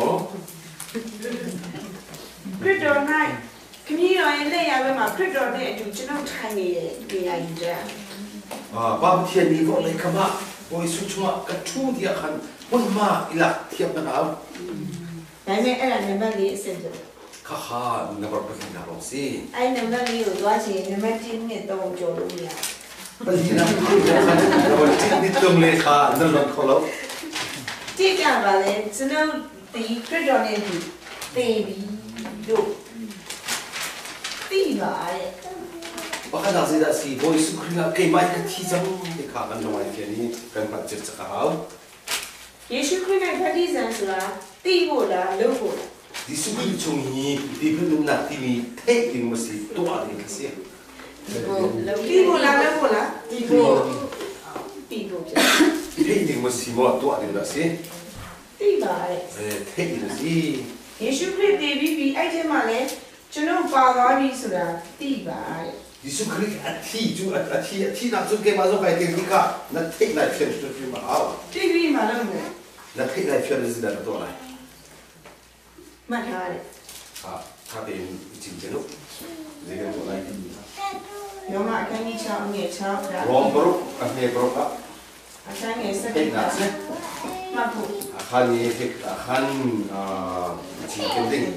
ခရစ်တော်၌ခမည်းတော်ရဲ့လက်ရဘက်မှာခရစ်တော်နဲ့အတူကျွန်တော်ထိုင်နေတဲ့နေရာယူကြอ bab thian ni vo lai kama boy su chuma ka thu dia khan mon ma ilak thiap na au ဒါပေမဲ့အဲ့ဒါနံပါတ်4အဆင့်တယ် kha kha number pa na ro si အဲ့နံပါတ်4ကိုသွားချင်နံပါတ်1နဲ့3ကိုကျော်လို့မရ pa ni na ro ti ni tum le kha na lo kholo တိကျပါလေကျွန်တော်ဒီခရစ်တော်နဲ့ဒီတေးပြီးတို့တိပါရဲ့ ba kha da si da si boy su khri la ke mai ka thi jam ni kha kan no mai ke ni kan pa chit cha au ယေရှုခရစ်ရဲ့ဗတ္တိဇံဆိုတာတိဖို့လားလုပ်ဖို့လား di su khri chung ni di bu na ti ni the ding ma si to a ni ka si တိဖို့လားလုပ်ဖို့လားတိဖို့ဖြစ် the ding ma si mo to a ni da si တိပါရဲ့ the ni si ယေရှုခရစ်တည်ပြီးအဲ့ဒီမှာလဲကျွန်တော်ပါသွားပြီဆိုတာတိပါရဲ့ di su khri a thi ju a thi na chu ke ma zo kai te ni ka na the lai chen chu chu ma au တိပြီးမှလုပ်မယ် na the lai chen si da to lai မှတ်ထားတယ် haเป็นจริงจังลูกเรียนตัวอะไรดีယောမအခန်းကြီး6အငယ်6ဒါรอมบรุกอันนี้บรุกอ่ะအခန်းငယ်7 เอกนะสิမှတ်ဖို့อาคารนี้เอกอาคารจริงจังดิ้ง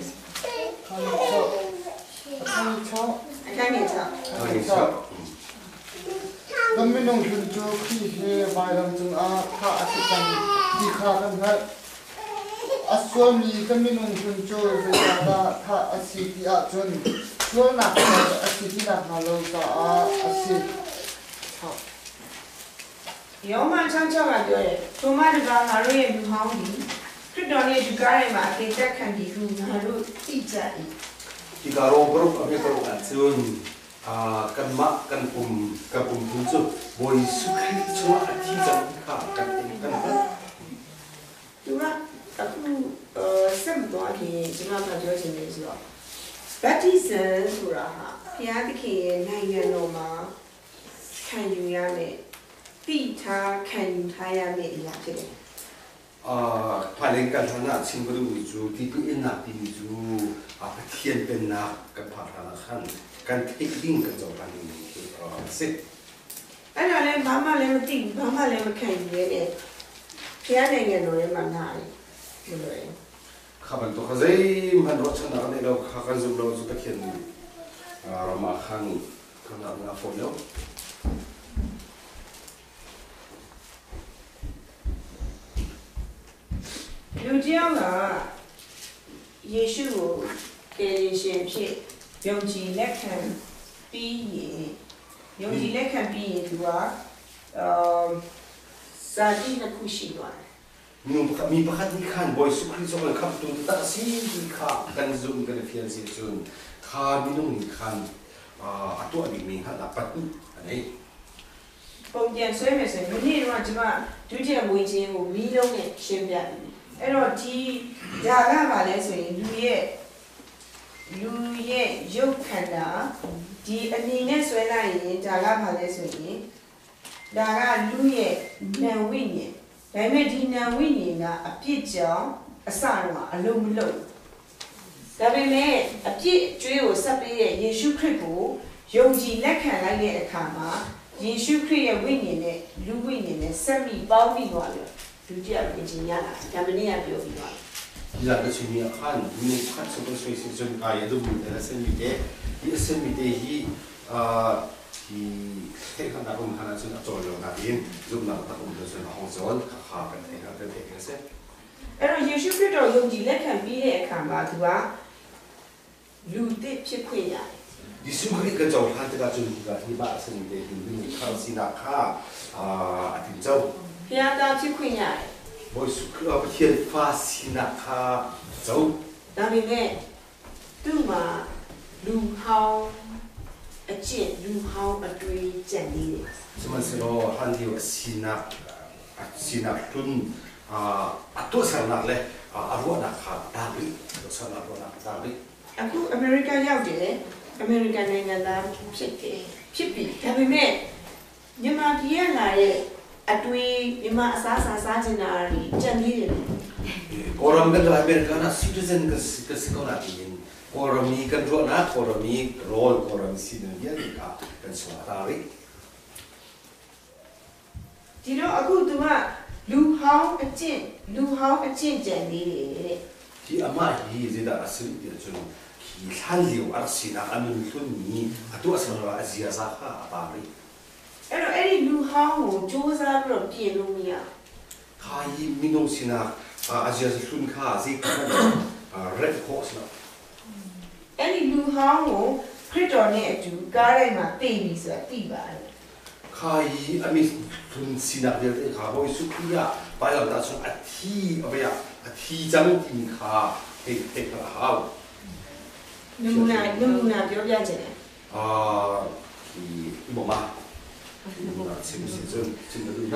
အခန်းငယ်6 อันนี้ชอบ Kaminong junjo kihe bayram jung a kha asikan di kha kan ha aswami kaminong junjo veda kha asiti a chun chona asiti na halo ka asi ယောမ6 6ကပြောတယ်ထိုမတကားငါတို့ရဲ့လူဟောင်းဒီခရစ်တော်ရဲ့ဒီကားထဲမှာအသေးသက်ခံပြီးသူငါတို့သိကြတယ်ที่การรอมบรุกอันนี้บรุกอันซึ่งกันมะกันปุ่มทุ่งสุบอยสุขีชัวอาทิตย์จังค่ะกันเองกันသူကအခုဆက်မသွားခင်ကျွန်တော်ကပြောချင်တယ်ဆိုတော့ဗတ္တိဇံဆိုတာဟာဘုရားသခင်ရဲ့နိုင်ငံတော်မှာခံယူရမယ်တိထားခံယူထားရမယ့်အရာဖြစ်တယ်ภายในการทำงานสิ่งประดุจูที่เป็นนักที่มีจูเทียนเป็นนักกับพาราขันการเทคนิคกันจบกันนี่เสร็จအဲ့ဒါလည်းဘာမှလည်းမသိဘူးဘာမှလည်းမခံယူရဲနဲ့ဘုရားနိုင်ငံတော်ရဲ့မှာနာတယ်ဒီလိုလေข้าพเจ้าเขาใจมันรสชาติเนี่ยเราข้ากันจุเราจุตะเคียนเรามาขันกันเราเนี่ยฝนแล้วလူတယောက်ကယေရှုကိုကယ်တင်ရှင်ဖြစ်ယုံကြည်လက်ခံပြီးရင်ယုံကြည်လက်ခံပြီးရင်သူကစာတိနှစ်ခုရှိသွားတယ်มีประคันนี่ขันบอยสุขีสมัยขับตัวตัดสินข้ากันจุกันเฟียนสิจุนข้ามีน้องนี่ขันตัวนี้มีขันปัดอันนี้ပုံပြန်ဆွဲမယ်ဆိုရင်ဒီနေ့တော့ကျွန်မဒုတိယဝေချင်းကိုမီးလုံးနဲ့ရှင်းပြတယ်အဲ့တော့ဒီဒါကပါလဲဆိုရင်လူရဲ့ရုပ်ခန္ဓာဒီအနေနဲ့ဆွဲလိုက်ရင်ဒါကပါလဲဆိုရင်ဒါကလူရဲ့နာဝိညာဉ်ဒါပေမဲ့ဒီနာဝိညာဉ်ကအပြစ်ကြောင့်အစတော့အလုံးမလုံးဒါပေမဲ့အပြစ်အကျွေးကိုဆက်ပေးတဲ့ယေရှုခရစ်ကိုယုံကြည်လက်ခံလိုက်တဲ့အခါမှာယေရှုခရစ်ရဲ့ဝိညာဉ်နဲ့လူဝိညာဉ်နဲ့ဆက်မိပေါင်းပြီးသွားတယ်ဒုတိယဝိညာဉ်ရတာဒါမနေ့ကပြောပြီးသွားတယ် Ya da chini khan ni khat so so so so ai do mu da sen mi de hi sen mi de hi hi he khan da kum khana chun achol lo na din zum na ta kum da sen hong zon kha kha ka the ka the ka se အဲ့တော့ယေရှုခရစ်တော်ယုံကြည်လက်ခံပြီးတဲ့အခါမှာသူကလူသစ်ဖြစ်ခွင့်ရတယ် di su khri ka jaw khan ta chun ka hi ba sen mi de hi ni kha si na kha atin jaw ဘုရားသားဖြစ်ခွင့်ရတယ် boy su kra ba thien fa si na kha jaw ဒါပေမဲ့သူ့မှာလူဟောင်းအကျင့်လူဟောင်းအတွေ့ကြံနေတယ် Cuman silo handi sinak tun atu sanak leh arwah nak tabi, sanak arwah nak tabi. အခုအမေရိကန်ရောက်တယ်အမေရိကန်နိုင်ငံသားဖြစ်တယ်ဖြစ်ပြီဒါပေမဲ့မြန်မာပြည်ကလာတဲ့အတွေ့မြန်မာအစားအစာစားချင်တာတွေကြံနေတယ် Orang kan dalam Amerika na citizen ke sekolah ini. Orang ni kan roh nak, orang ni role, orang ni sini dia kan suara tarik. ဒီတော့အခုသူကလူဟောင်းအကျင့်ကြံလေးတွေတဲ့ที่อามาฮีจะได้สิ่งเดียวจนที่ท่านเลี้ยวอักษรอันนี้ตัวนี้ตัวสิ่งเราอาเซียสักฮะบารีအဲ့တော့အဲ့ဒီလူဟောင်းကိုစူးစမ်းပြီးတော့ပြင်လို့မရข้ายิมินงสินะอาเซียสุนข้าสิกันเรดโคสนะအဲ့ဒီလူဟောင်းကိုခရစ်တော်နဲ့အတူကားတိုင်းမှာသိပြီဆိုတာသိပါတယ်ข้ายิอามิสุนสินะเดียวแต่ข้าบอกสุขียาไปแล้วแต่ส่วนอาทิอะไรอะอาทิจังที่มีข้าเด็กๆละฮาวနမူနာပြောပြချင်တယ်ที่บอกมาชิมสิจนดูนะ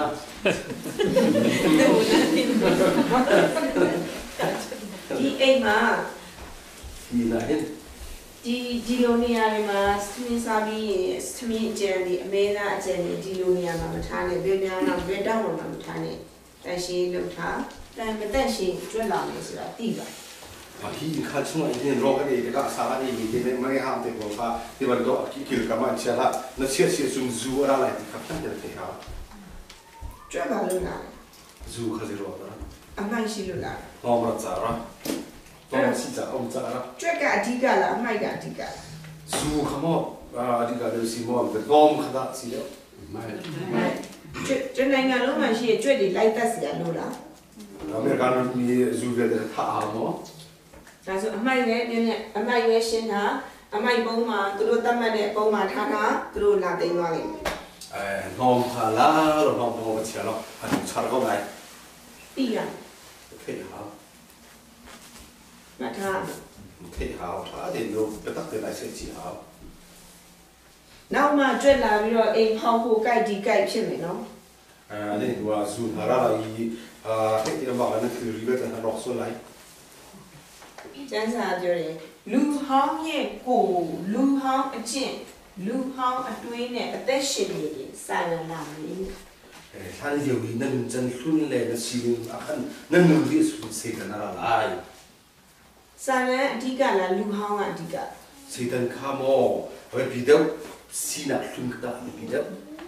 ဒီအိမ်မှာที่ไหนဒီလိုနေရာတွေမှာစမင်းစားပြီးစမင်းအကျန်ဒီအမဲသားအကျန်ဒီလိုနေရာမှာမထားနဲ့ဘယ်များတော့ဘယ်တောင်းမှမထားနဲ့တန်ရှင်းလုပ်ထားတန်မတက်ရှင်းကျွတ်လာမယ်ဆိုတာသိပါที่ข้าช่วยเนี่ยรอกันเองก็สาระนี่ที่ไม่ห้ามแต่ผมว่าที่มันก็กิจกรรมเชื่อละนั่นเชื่อซุ่มซูอะไรที่ครับท่านจะได้ครับကျွတ်ပါလို့လားซูเขาจะรอนะအမိုက်ရှိလို့လားน้องรักษาละน้องสิจ่าองจ่าละကျွတ်ကအဓိကလားအမိုက်ကအဓိကလားซูเขาบอกที่การเดินซีมอนเป็นน้องขนาดสิแล้วไม่ကျွတ်နိုင်ငံလုံးမှာရှိရကျွတ်တွေလိုက်တက်စရာလို့လားอเมริกันมีซูเวอร์ท่าเอาเนาะဒါဆိုအမိုက်ပဲနည်းနည်းအမိုက်ပဲရှင်းတာအမိုက်ပုံးမှာသူတို့တတ်မှတ်တဲ့ပုံးမှာထားတာသူတို့လာသိမ်းသွားလိမ့်မယ်น้องพาลาหรือน้องน้องเชียร์ละอันนี้ชาร์ก็ไงသိရเที่ยวမှတ်ထားเที่ยวถ้าเดี๋ยวไปตักเดี๋ยวไหนเสียจีเอาနောက်မှကျွတ်လာပြီးတော့အိမ်ဖောက်ဖို့ကြိုက်ဒီကြိုက်ဖြစ်မယ်နော်อันนี้ว่าซูฮาราอีให้ที่เราบอกนั่นคือรีเวอร์แต่รอกส่วนไหนကျန်းစာပြောတယ်လူဟောင်းရဲ့ကိုလူဟောင်းအကျင့်လူဟောင်းအတွေးနဲ့အသက်ရှင်နေတယ်စာရလာမယ်ท่านเดียวนั่นจันทุนเลยนั่นสิ่งอันนั่นนู่นที่สุดเสกนั่นอะไรစာရအဓိကလားလူဟောင်းကအဓိကเสกข้ามอเอาไปพิเดียวสีนักทุนก็ได้พิเดียว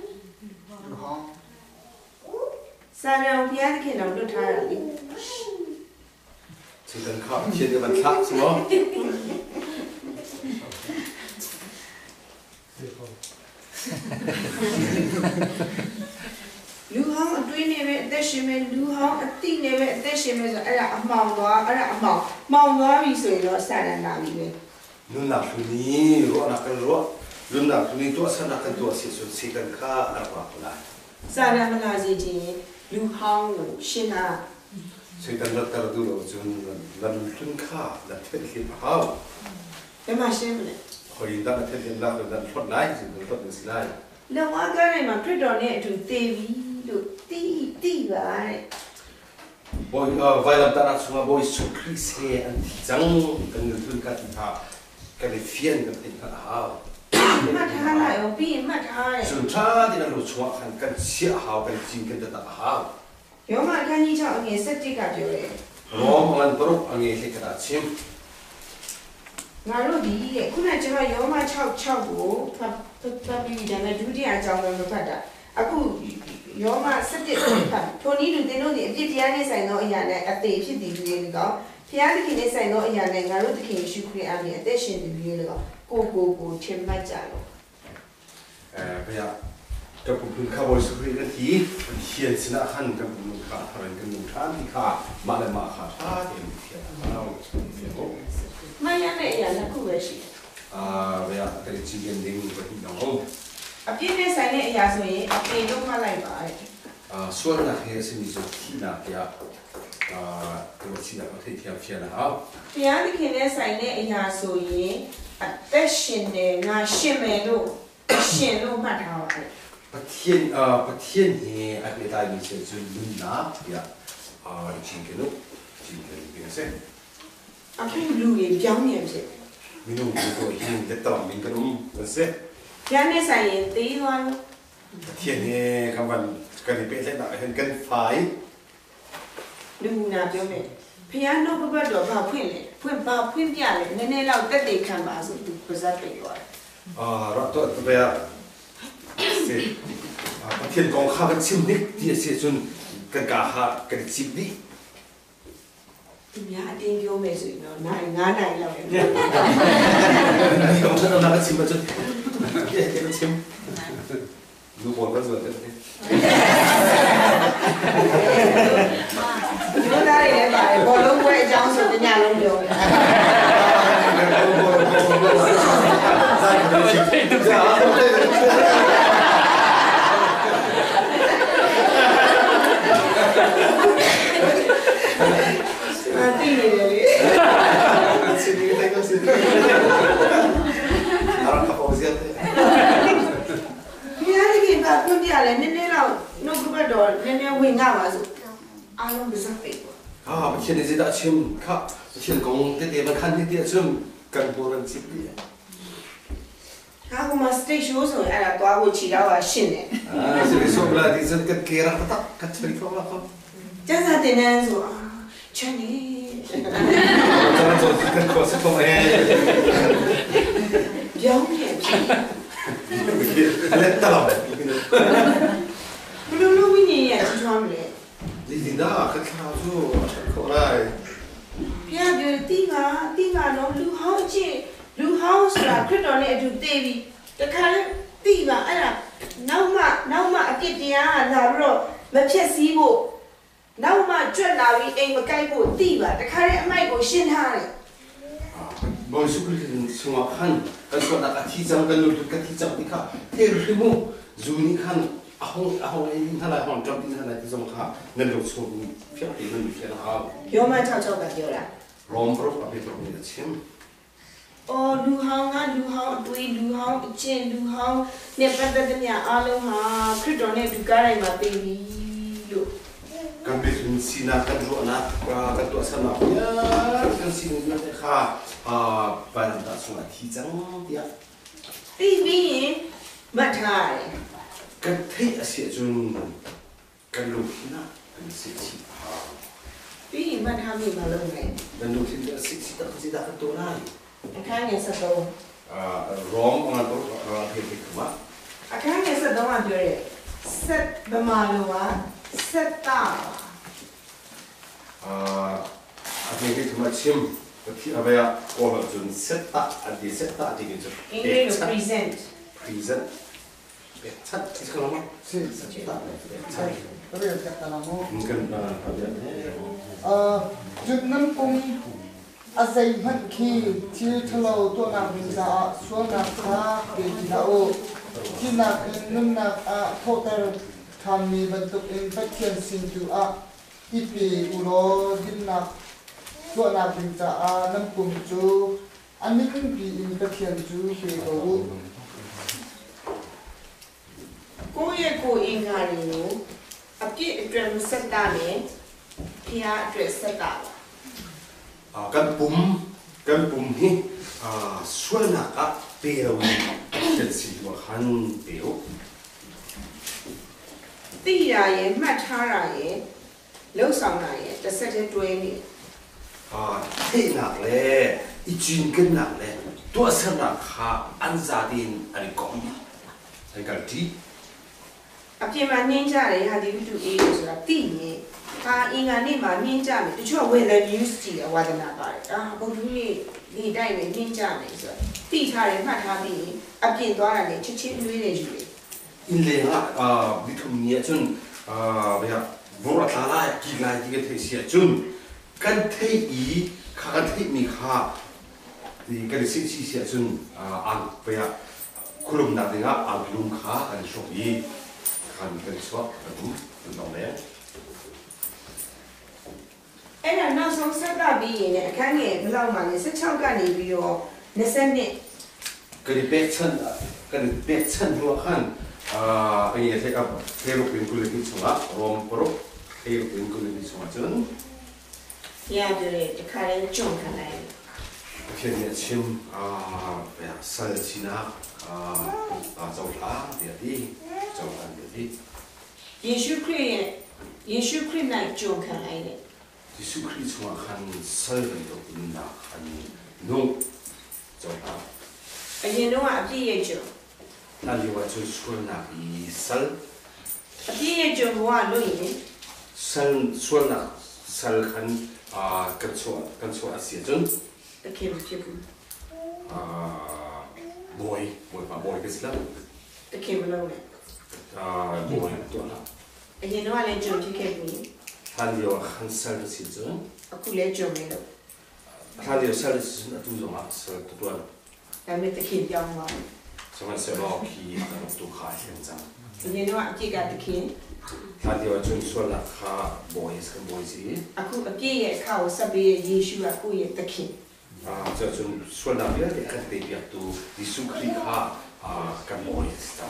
စာရဘုရားသခင်တော်လွတ်ထားတာလေเสกข้ามเชื่อเดี๋ยวมันทักใช่ไหมလူဟောင်းအတွေးနဲ့ပဲအသက်ရှင်မယ်လူဟောင်းအတိနဲ့ပဲအသက်ရှင်မယ်ဆိုအဲ့ဒါအမှောင်သွားအဲ့ဒါအမှောင်မှောင်သွားပြီဆိုရင်တော့စာရလာပြီပဲนู่นนักทุนนี้รู้นักกันรู้รุ่นนักทุนนี้ตัวสนักกันตัวเสียส่วนเสกข้าอะไรกว่าคนละစာရမလာစေခြင်းလူဟောင်းကိုရှင်းတာเสกรักกันดูเราจนนั่นทุนข้านั่นเทศน์เขาဘယ်မှာရှင်းมလဲคอยนั่นเทศน์นั่นนั่นทดไหนสิ่งทดเป็นสิ่งไรလောကတိုင်းမှာခရစ်တော်နဲ့အတူတည်ပြီလို့တိပါတဲ့ boy vai lam tarak sunga boy sukri se an jang kan nutun ka ti tha ka le fian kan ti tha ha မှတ်ထားလိုက်ရောပြီးရင်မှတ်ထားတယ် sun tha ti na lo chwa khan kan sia ha kan jin kan ta ha ယောမအခန်းကြီး6အငယ်7ကပြောတယ် rom an prok ange he ka chim ငါတို့ဒီတဲ့ခုနကကျွန်တော်ယောမ6ကိုဖတ်ပြီးတယ်နဲ့ဒုတိယအကြောင်းပဲမဖတ်တာအခုယောမ7ကိုဖတ်ထိုနည်းတူသင်တို့ဒီအပြစ်တရားနဲ့ဆိုင်သောအရာနဲ့အသေးဖြစ်သည်လို့လည်းကောဖျားသခင်နဲ့ဆိုင်သောအရာနဲ့ငါတို့သခင်ယေရှုခရစ်အပြင်အသက်ရှင်သည်လို့လည်းကိုထင်မှတ်ကြတော့พยาจะปุ่นข้าบอยสุริกันทีเขียนสินะขันกับปุ่นข้าทารันกันมุท่านที่ข้ามาเลยมาข้าท่าเอ็มเขียนเราเขียนโอ้မရမယ့်အရာတစ်ခုပဲရှိတယ်พยาแต่จริงๆดิ้งไปที่น้องအပြစ်နဲ့ဆိုင်တဲ့အရာဆိုရင်အပေလုံးမှလိုက်ပါတဲ့ส่วนนักเรียนสิ่งที่ที่นักพยาตัวที่นักที่เทียบเทียนนะครับဘုရားသခင်နဲ့ဆိုင်တဲ့အရာဆိုရင်အသက်ရှင်တယ်ငါရှင်မယ်လို့ရှင်လို့မှတ်ထားပါတဲ့ประเทศนี้อันนี้ได้มีเส้นจุดลุ่นนะพยาจริงๆลูกจริงๆเป็นเส้นအခုလူတွေပြောင်းပြန်ဖြစ်มีนุ่มตัวที่เด็ดตลอดมีกระนุ่มเป็นเส้นဘုရားနဲ့ဆိုင်ရင်သေးသွားလို့ประเทศนี้คำวันกันเป็นเส้นหนักเห็นกันไฟလူနာပြောမယ်ဘုရားနှုတ်ဘတ်တော်ဘာဖွင့်လဲဖွင့်ပြလဲနည်းနည်းတော့တက်တေခံပါဆိုသူပါဇက်ပြေသွားတယ်เราตัวไปเสร็จประเทศกองข้ากันชิมนิกที่เสียจนกันกาหากันชิมนิกသူများအတင်းပြောမယ်ဆိုရင်တော့နိုင်9နိုင်လောက်တယ်นี่ก็มันเอาชิมมาจนแย่กันชิมดูบอลก็สวยกันပြောသားတွေလည်းပါတယ်ဘောလုံးပွဲအကြောင်းဆိုတညလုံးပြောတယ် သိနေတယ်လေ Sini tengok sini. Orang kapal siat. ဘုရားတခင်ကဖွင့်ပြလဲနည်းနည်းတော့နှုတ်ကပတ်တော်နည်းနည်းဝင်ကြပါစို့အားလုံးပါစားပိတ်ပေါ့ Ah, macam ni saya tak cium kak. Macam kong tete makan tete cium kan boran cipi. ဟာကမစတေးရှိုးဆိုရင်အဲ့ဒါသွားဖို့ခြေတော့ရှင်းတယ် Ah, jadi sebelah di sana kan kira tak kat cerita apa kak. ကျန်းစာတင်တန်းဆိုချန်နေ Jangan so kan kau sekolah eh. ပြောင်းပြန်ဖြစ် Lihat dalam. ဘလို့လို့ဝိညာဉ်ရဲ့ချွမ်းမလဲ Jadi dah kat kau tu kau lai. ဘုရားပြောတိပါတော့လူဟောင်းချင်းလူဟောင်းဆိုတာခရစ်တော်နဲ့အတူတည်ပြီးတခါလဲတိပါအဲ့ဒါနောက်မှအပြစ်တရားကလာပြီးတော့မဖြစ်စည်းဖို့နောက်မှကြွက်လာပြီးအိမ်မကိုက်ဖို့တိပါတခါလဲအမိုက်ကိုရှင်းထားတယ် Bawa syukur semua kan. Kalau nak katijang kan lu katijang tika. Terima zuni kan. Ahong ini hala ahong jam ini hala itu semua kan. Nendu semua. Fiat ini nendu fiat ah. ယောမ6:6ကပြောတာ Rom bro tapi bro ni cium. အော်လူဟောင်းကလူဟောင်းအတွေးလူဟောင်းအကျင့်လူဟောင်းနဲ့ပတ်သက်တဲ့များအားလုံးဟာခရစ်တော်နဲ့ဒီကားတိုင်းမှာသိပြီလို့ Kan bikin sina kan ru anak kan tu asal nak ya kan sina nak kha badan tak semua katijang dia. သိပြီးရင်မှတ်ထားတယ် Kan teh asyik jun kan lu na kan sisi ha. ပြီးရင်မှတ်ထားမိမလို့လေ Dan lu tidak sisi tak kan tu lai. အခန်းငယ်73 Rom orang tu hehehe kema. အခန်းငယ်73ကပြောတယ်ဆက်ဗမာလိုကဆက်တာ Hehehe kema cium. Tapi apa ya orang jun seta adi gitu. အင်္ဂလိပ်လို present Present. Becat sekarang mah. Sí, Seta. Becat. Pero kata namo. Mungkin apa ya? Jut nam pung asai man ki chi thalo to na bin sa so na kha ke na o ki na num na a thotar tham mi ban tuk in pathian sin tu a ipi ulo din na so na bin sa a nam pung chu anik pi in pathian chu pe ko ကိုယ့်ရဲ့ကိုယ်အင်္ဂါတွေကိုအပြည့်အတွက်မဆက်တာနဲ့ဖျားအတွက်ဆက်တာပါ Kan pum ni suara kak beo dan siluhan beo. သိရရဲ့မှတ်ထားရရဲ့လှုပ်ဆောင်ရရဲ့တစ်ဆက်တည်းတွဲနေ Hei nak le, ijin kan nak le, tua sana kha anzadin ari kom. Hai kalti. အပြင်မှာနှင်းကြတယ်ဟာဒီဝတ္ထုအေးလို့ဆိုတာသိရင်ဟာအင်္ဂါနေ့မှာနှင်းကြမယ်တချို့က weather news ကြည့်တယ်ဝါဒနာပါတယ်ဗုဒ္ဓနေ့ဒီတိုင်းပဲနှင်းကြမယ်ဆိုတော့သိထားတယ်မှတ်ထားပြီးအပြင်သွားတာလည်းချက်ချင်းလွှဲတယ်ယူတယ် In le nga bitum ni chun ya borat lala gila diga the sia chun kan thei I kha kan thei mi kha di kan si sia chun ang pa ya kulum na dinga ang lum kha kan shop I kan swap kan no le အဲ့ဒါနောက်ဆုံးဆက်တာပြီးရင်လည်းအခန်းငယ်ဘယ်လောက်မှလဲ16ကနေပြီးတော့22 kan pek chan lo kan ini ya saya hero pin kulit ni semua rom pro hero pin kulit ni semua chun ရရတယ်တခါလေးကြုံခံလိုက် akhirnya cium ya sal Cina jauh lah dia di jauh lah dia di ယေရှုခရစ်၌ကြုံခံလိုက်တယ် Yesus Kristus semua kan sal itu benda kan no jauh lah အရင်တော့အပြည့်ရဲ့ကြုံ tali wajah suara nabi sal Dia jumpa lu ini. Sal suara sal kan kan suara siapa Tekim cipu. boy ke siapa Tekim lu ni. boy tu lah Ini nu ada jum tekim ni. han dia han sal siapa Aku le jum ni lu. han dia sal siapa tu zaman sal tu lah Kami tekim yang mana. zaman sal lagi ada tu kah yang zaman Ini nu ada tiga tekim. han dia cun suara kah boy sih Aku dia kau sabi Yesus aku ye tekim. Jadi suara dia kan dia tu disukri kah kan boy sistem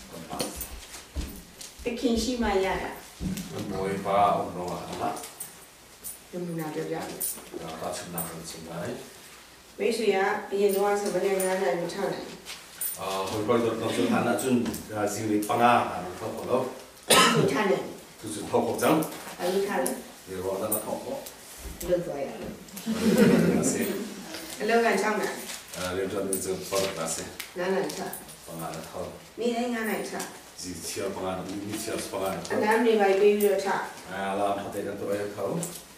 Tekim si maya lah. boy pa orang anak Jum nak dia. tak senang senang Maksudnya ini nu ada sebenarnya ada macam ni. hồi coi tôi anak cun sini panga thọ lo Macam ni. tu cun thọ khẩu trắng Ayu kan. thì họ đang thọ khẩu Lu rồi ya. nasi Lu kan macam mana? liên quan đến giờ phật nasi Nana macam. panga là thọ Ni dah nana macam. gì chia panga ni chia panga thọ Anam ni baik baik dia macam. làm hạt cái tôi thọ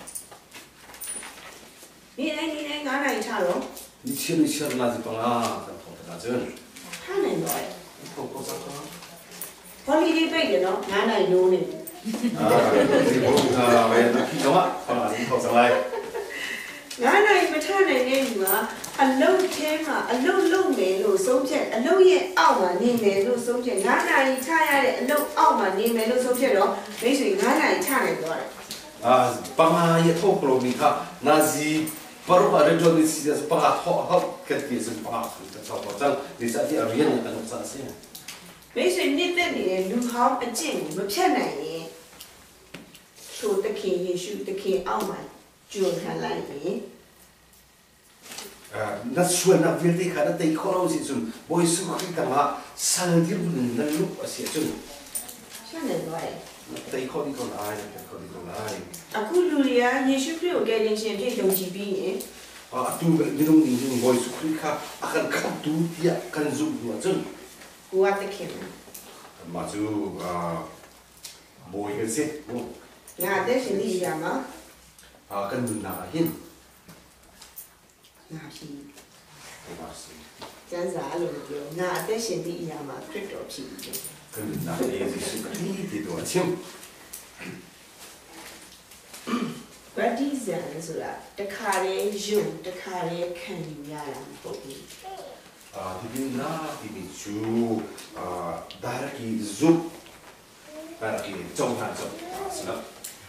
Ni dah nana macam lo. ni chia là gì panga thọ là chân Kan ni rồi. thọ có sao không Holiday baik dia no. Nana lu ni. thì cũng về khi đó panga ni thọ sang lại Nana macam ni ni juga. Alau tema, alau lu melu somcet, alau ye awak ni melu somcet. Nana caya le alau awak ni melu somcet lo. Maksud nana caya ni rồi. panga ye thọ kalau ni kah nazi baru ada jual di sini panga thọ ketika panga thọ khẩu trắng thì sẽ thì ở riêng người ta cũng sẽ xem Mấy sự nhất định là lưu học ở trên một chân này số tất khi Giêsu tất khi ông mà trường hà lại nhỉ na suan na việc thì khá là tây khó đâu gì chun bồi su khi tama sang thì luôn na lúc ở sẽ chun chân này vậy tây khó đi còn ai tây khó đi còn ai à cứ lưu lia Giêsu Christ cái linh sinh thì đồng chí bi nhỉ tu cái đông đi nhưng bồi su khi khá akan kan tu dia kan zoom mà chun qua tất khi mà chú bồi cái gì ngà tới xử lý ra mà kan mình na hin ngà gì cái mà gì chân giả luôn kiểu ngà tới xử lý ra mà Christ ở chỉ kan mình na cái gì su khi thì đồ chim What is that? So là tất cả đều dùng tất cả đều khen nhà làm tốt đi thì bên na thì bị chú đại cái giúp đại cái trong hàng trong xin lỗi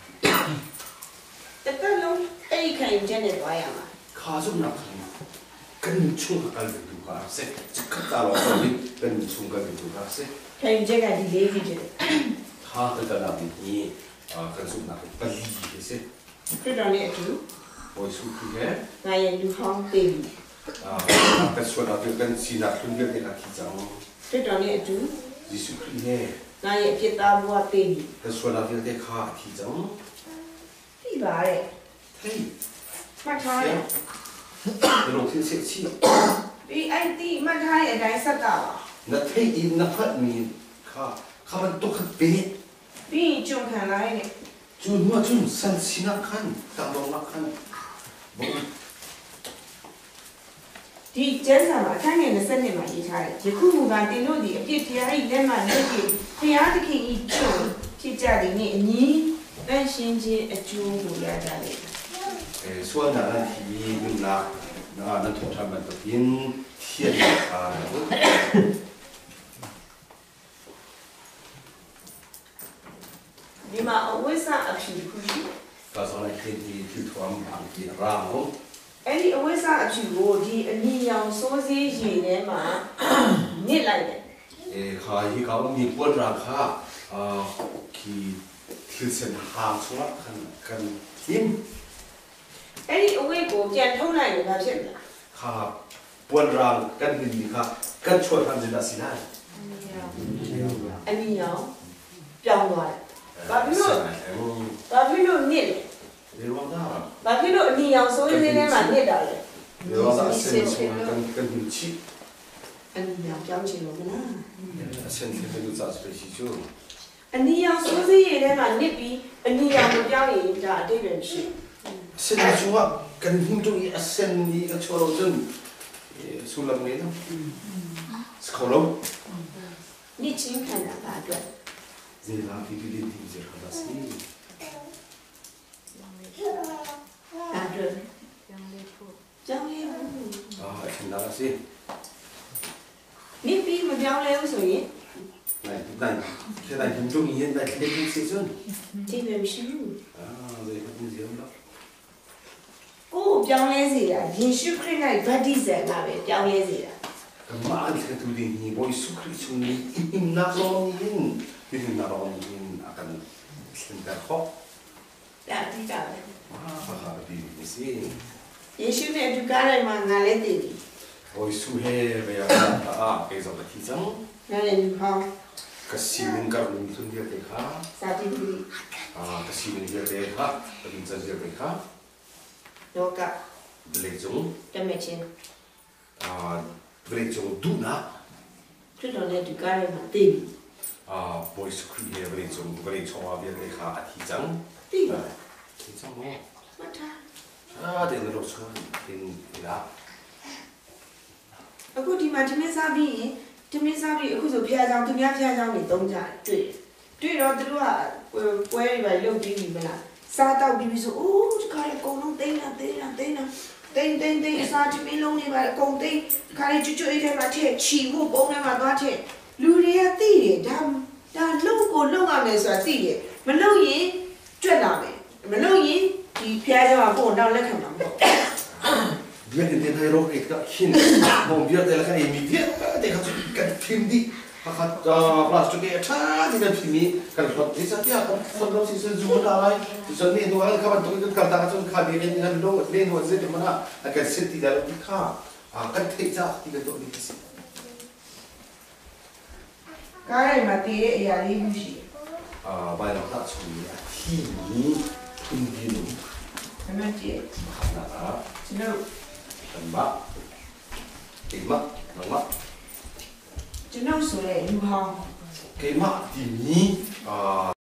tất cả lúc ấy khen chân này vậy mà 가족 나가는 근 총각을 누가 할세 즉刻따로 어디 근 총각을 누가 할세 khen chân này đi lấy gì 다 들어가니 가족 나가 빨리 해세 Christ đó này chú 뭐 수크게 ngài lưu học tìm 아까 수나 그 지나 훈련에 같이장 Christ đó này chú 예수 그리스도의 ngài biết ta mua tìm 그 수나 훈련에 같이장 đi vào đấy hey mắt thay 너는 thiên sẽ vì anh ti mắt thay ở đây sao tạo 나 태이 나 fat미 가 가만 똑같 배 vì chung khả lại này 준 산신악한 땅동락한 뭐 thì chân sao mà thay này là sân này mà đi thay chỉ khu vực bàn tiền luôn thì biết thì ai đem mà lấy thì ai thì khi chung thì gia đình này nhí anh xin chỉ ở chung của gia đình 수원 나는 티는 나는 도착만 또 빈 티에가 nhưng mà ở quê xa ở chỉ khu gì 가서 나 티티 티토함 방기 라모 anh đi ở quê xa ở chỉ vô thì anh nhau số gì này mà nhét lại đấy 에 가히 가운데 뻔라가 기 틸센 하수와 간팀 anh đi ở quê của chàng thông này là chuyện gì 가 뻔랑 간빈이가 간초 한지다 시나 anh đi nhau chồng rồi và ví dụ nhét 내려와다 và ví dụ nhiều số như thế mà nhét đâu đấy 내려와다 센스 간빈치 anh đi nhau chồng chỉ một cái 센스도 자스페시죠 အနီရောင်စိုးစေးရည်ထဲမှာနစ်ပြီးအနီရောင်ကိုပြောင်းရင်ဒါအတိတ်ပဲရှိ Sila cuma kan hindu i asen ni kacoro jen sulam ni no. Sekolah. နစ်ချင်းခံတာပါအတွက် Zela pipili di zera si. ဒါအတွက်ကြောင်းလေးဘူး Ah, kenal si. နစ်ပြီးမပြောင်းလဲဘူးဆိုရင် Nein, kita hindu ni yang dah lebih season. အတိတ်ပဲမရှိဘူး Ah, zela pun ziam lah. ကိုယ်ပြောင်းလဲစေတာယေရှုခရစ်၌ဗတ္တိဇံကပဲပြောင်းလဲစေတာ Kemarin kita tu ni boy sukri suni inaronin, ini naronin akan sebentar kok. ဒါအဓိကပဲ Ah, di si. ယေရှုနဲ့အတူကားတိုင်းမှာငါလည်းသိပြီ Boy suhe beya ah, kaisa batisang. ငါလည်းဒီဟောင်း Kasimin karun tun dia teka. စာတိပတိ Ah, kasimin dia teka, perinsan dia teka. လောက Belejong, တမက်ချင်း belejong duna. ခရစ်တော်နဲ့အတူကားတိုင်းမှာသိပြီ Ah, boy sukri he belejong dia teka atisang. သိပါ Atisang mo. မှတ်ထား Ah, den rosun, den ila. အခုဒီမှာတမင်းစားပြီးရင်တမင်းစားပြီးအခုဆိုဖျားချောင်းသူများဖျားချောင်းတွေတုံးကြတယ်တွေ့တော့သူတို့ကပွဲတွေပဲလုပ်ပြီးပြီမလားစားတော့ပြီးပြီဆိုအိုးဒီခါလေးအကုန်လုံးတိန်းတာတိန်းအစားတမင်းလုံးတွေပါအကုန်တိန်းခါလေးကျွတ်အိတ်ထဲမှာထည့်ချီဖို့ပုံထဲမှာသွားထည့်လူတွေကသိတယ်ဒါလုံကိုလုံရမယ်ဆိုတာသိတယ်မလုံရင်ကြွက်လာမယ်မလုံရင်ဒီဖျားချောင်းကပုံတော့လက်ခံမှာမဟုတ် Dia den hai rok ek hin. Bom dia de la kan imi dia de ka kan film di. Hakat plastik ke tha di kan filmi kan plot di sa dia kan son si se zu da lai. So ni do al ka ban to kan ta ka chon kha bi ni kan lo le no ze de mana akan sit di da lo di kha. Kan thei cha di ka to ni si. ကားရိုက်မှာတည်တဲ့အရာလေးမျိုးရှိတယ် Bai lo ta chu ni thi ni kun di no. ။ဒါမှကြည့် Na ta ကျွန်တော် kan ba. Ima, ma. ကျွန်တော်ဆိုတဲ့လူဟောင်း Ke ma di ni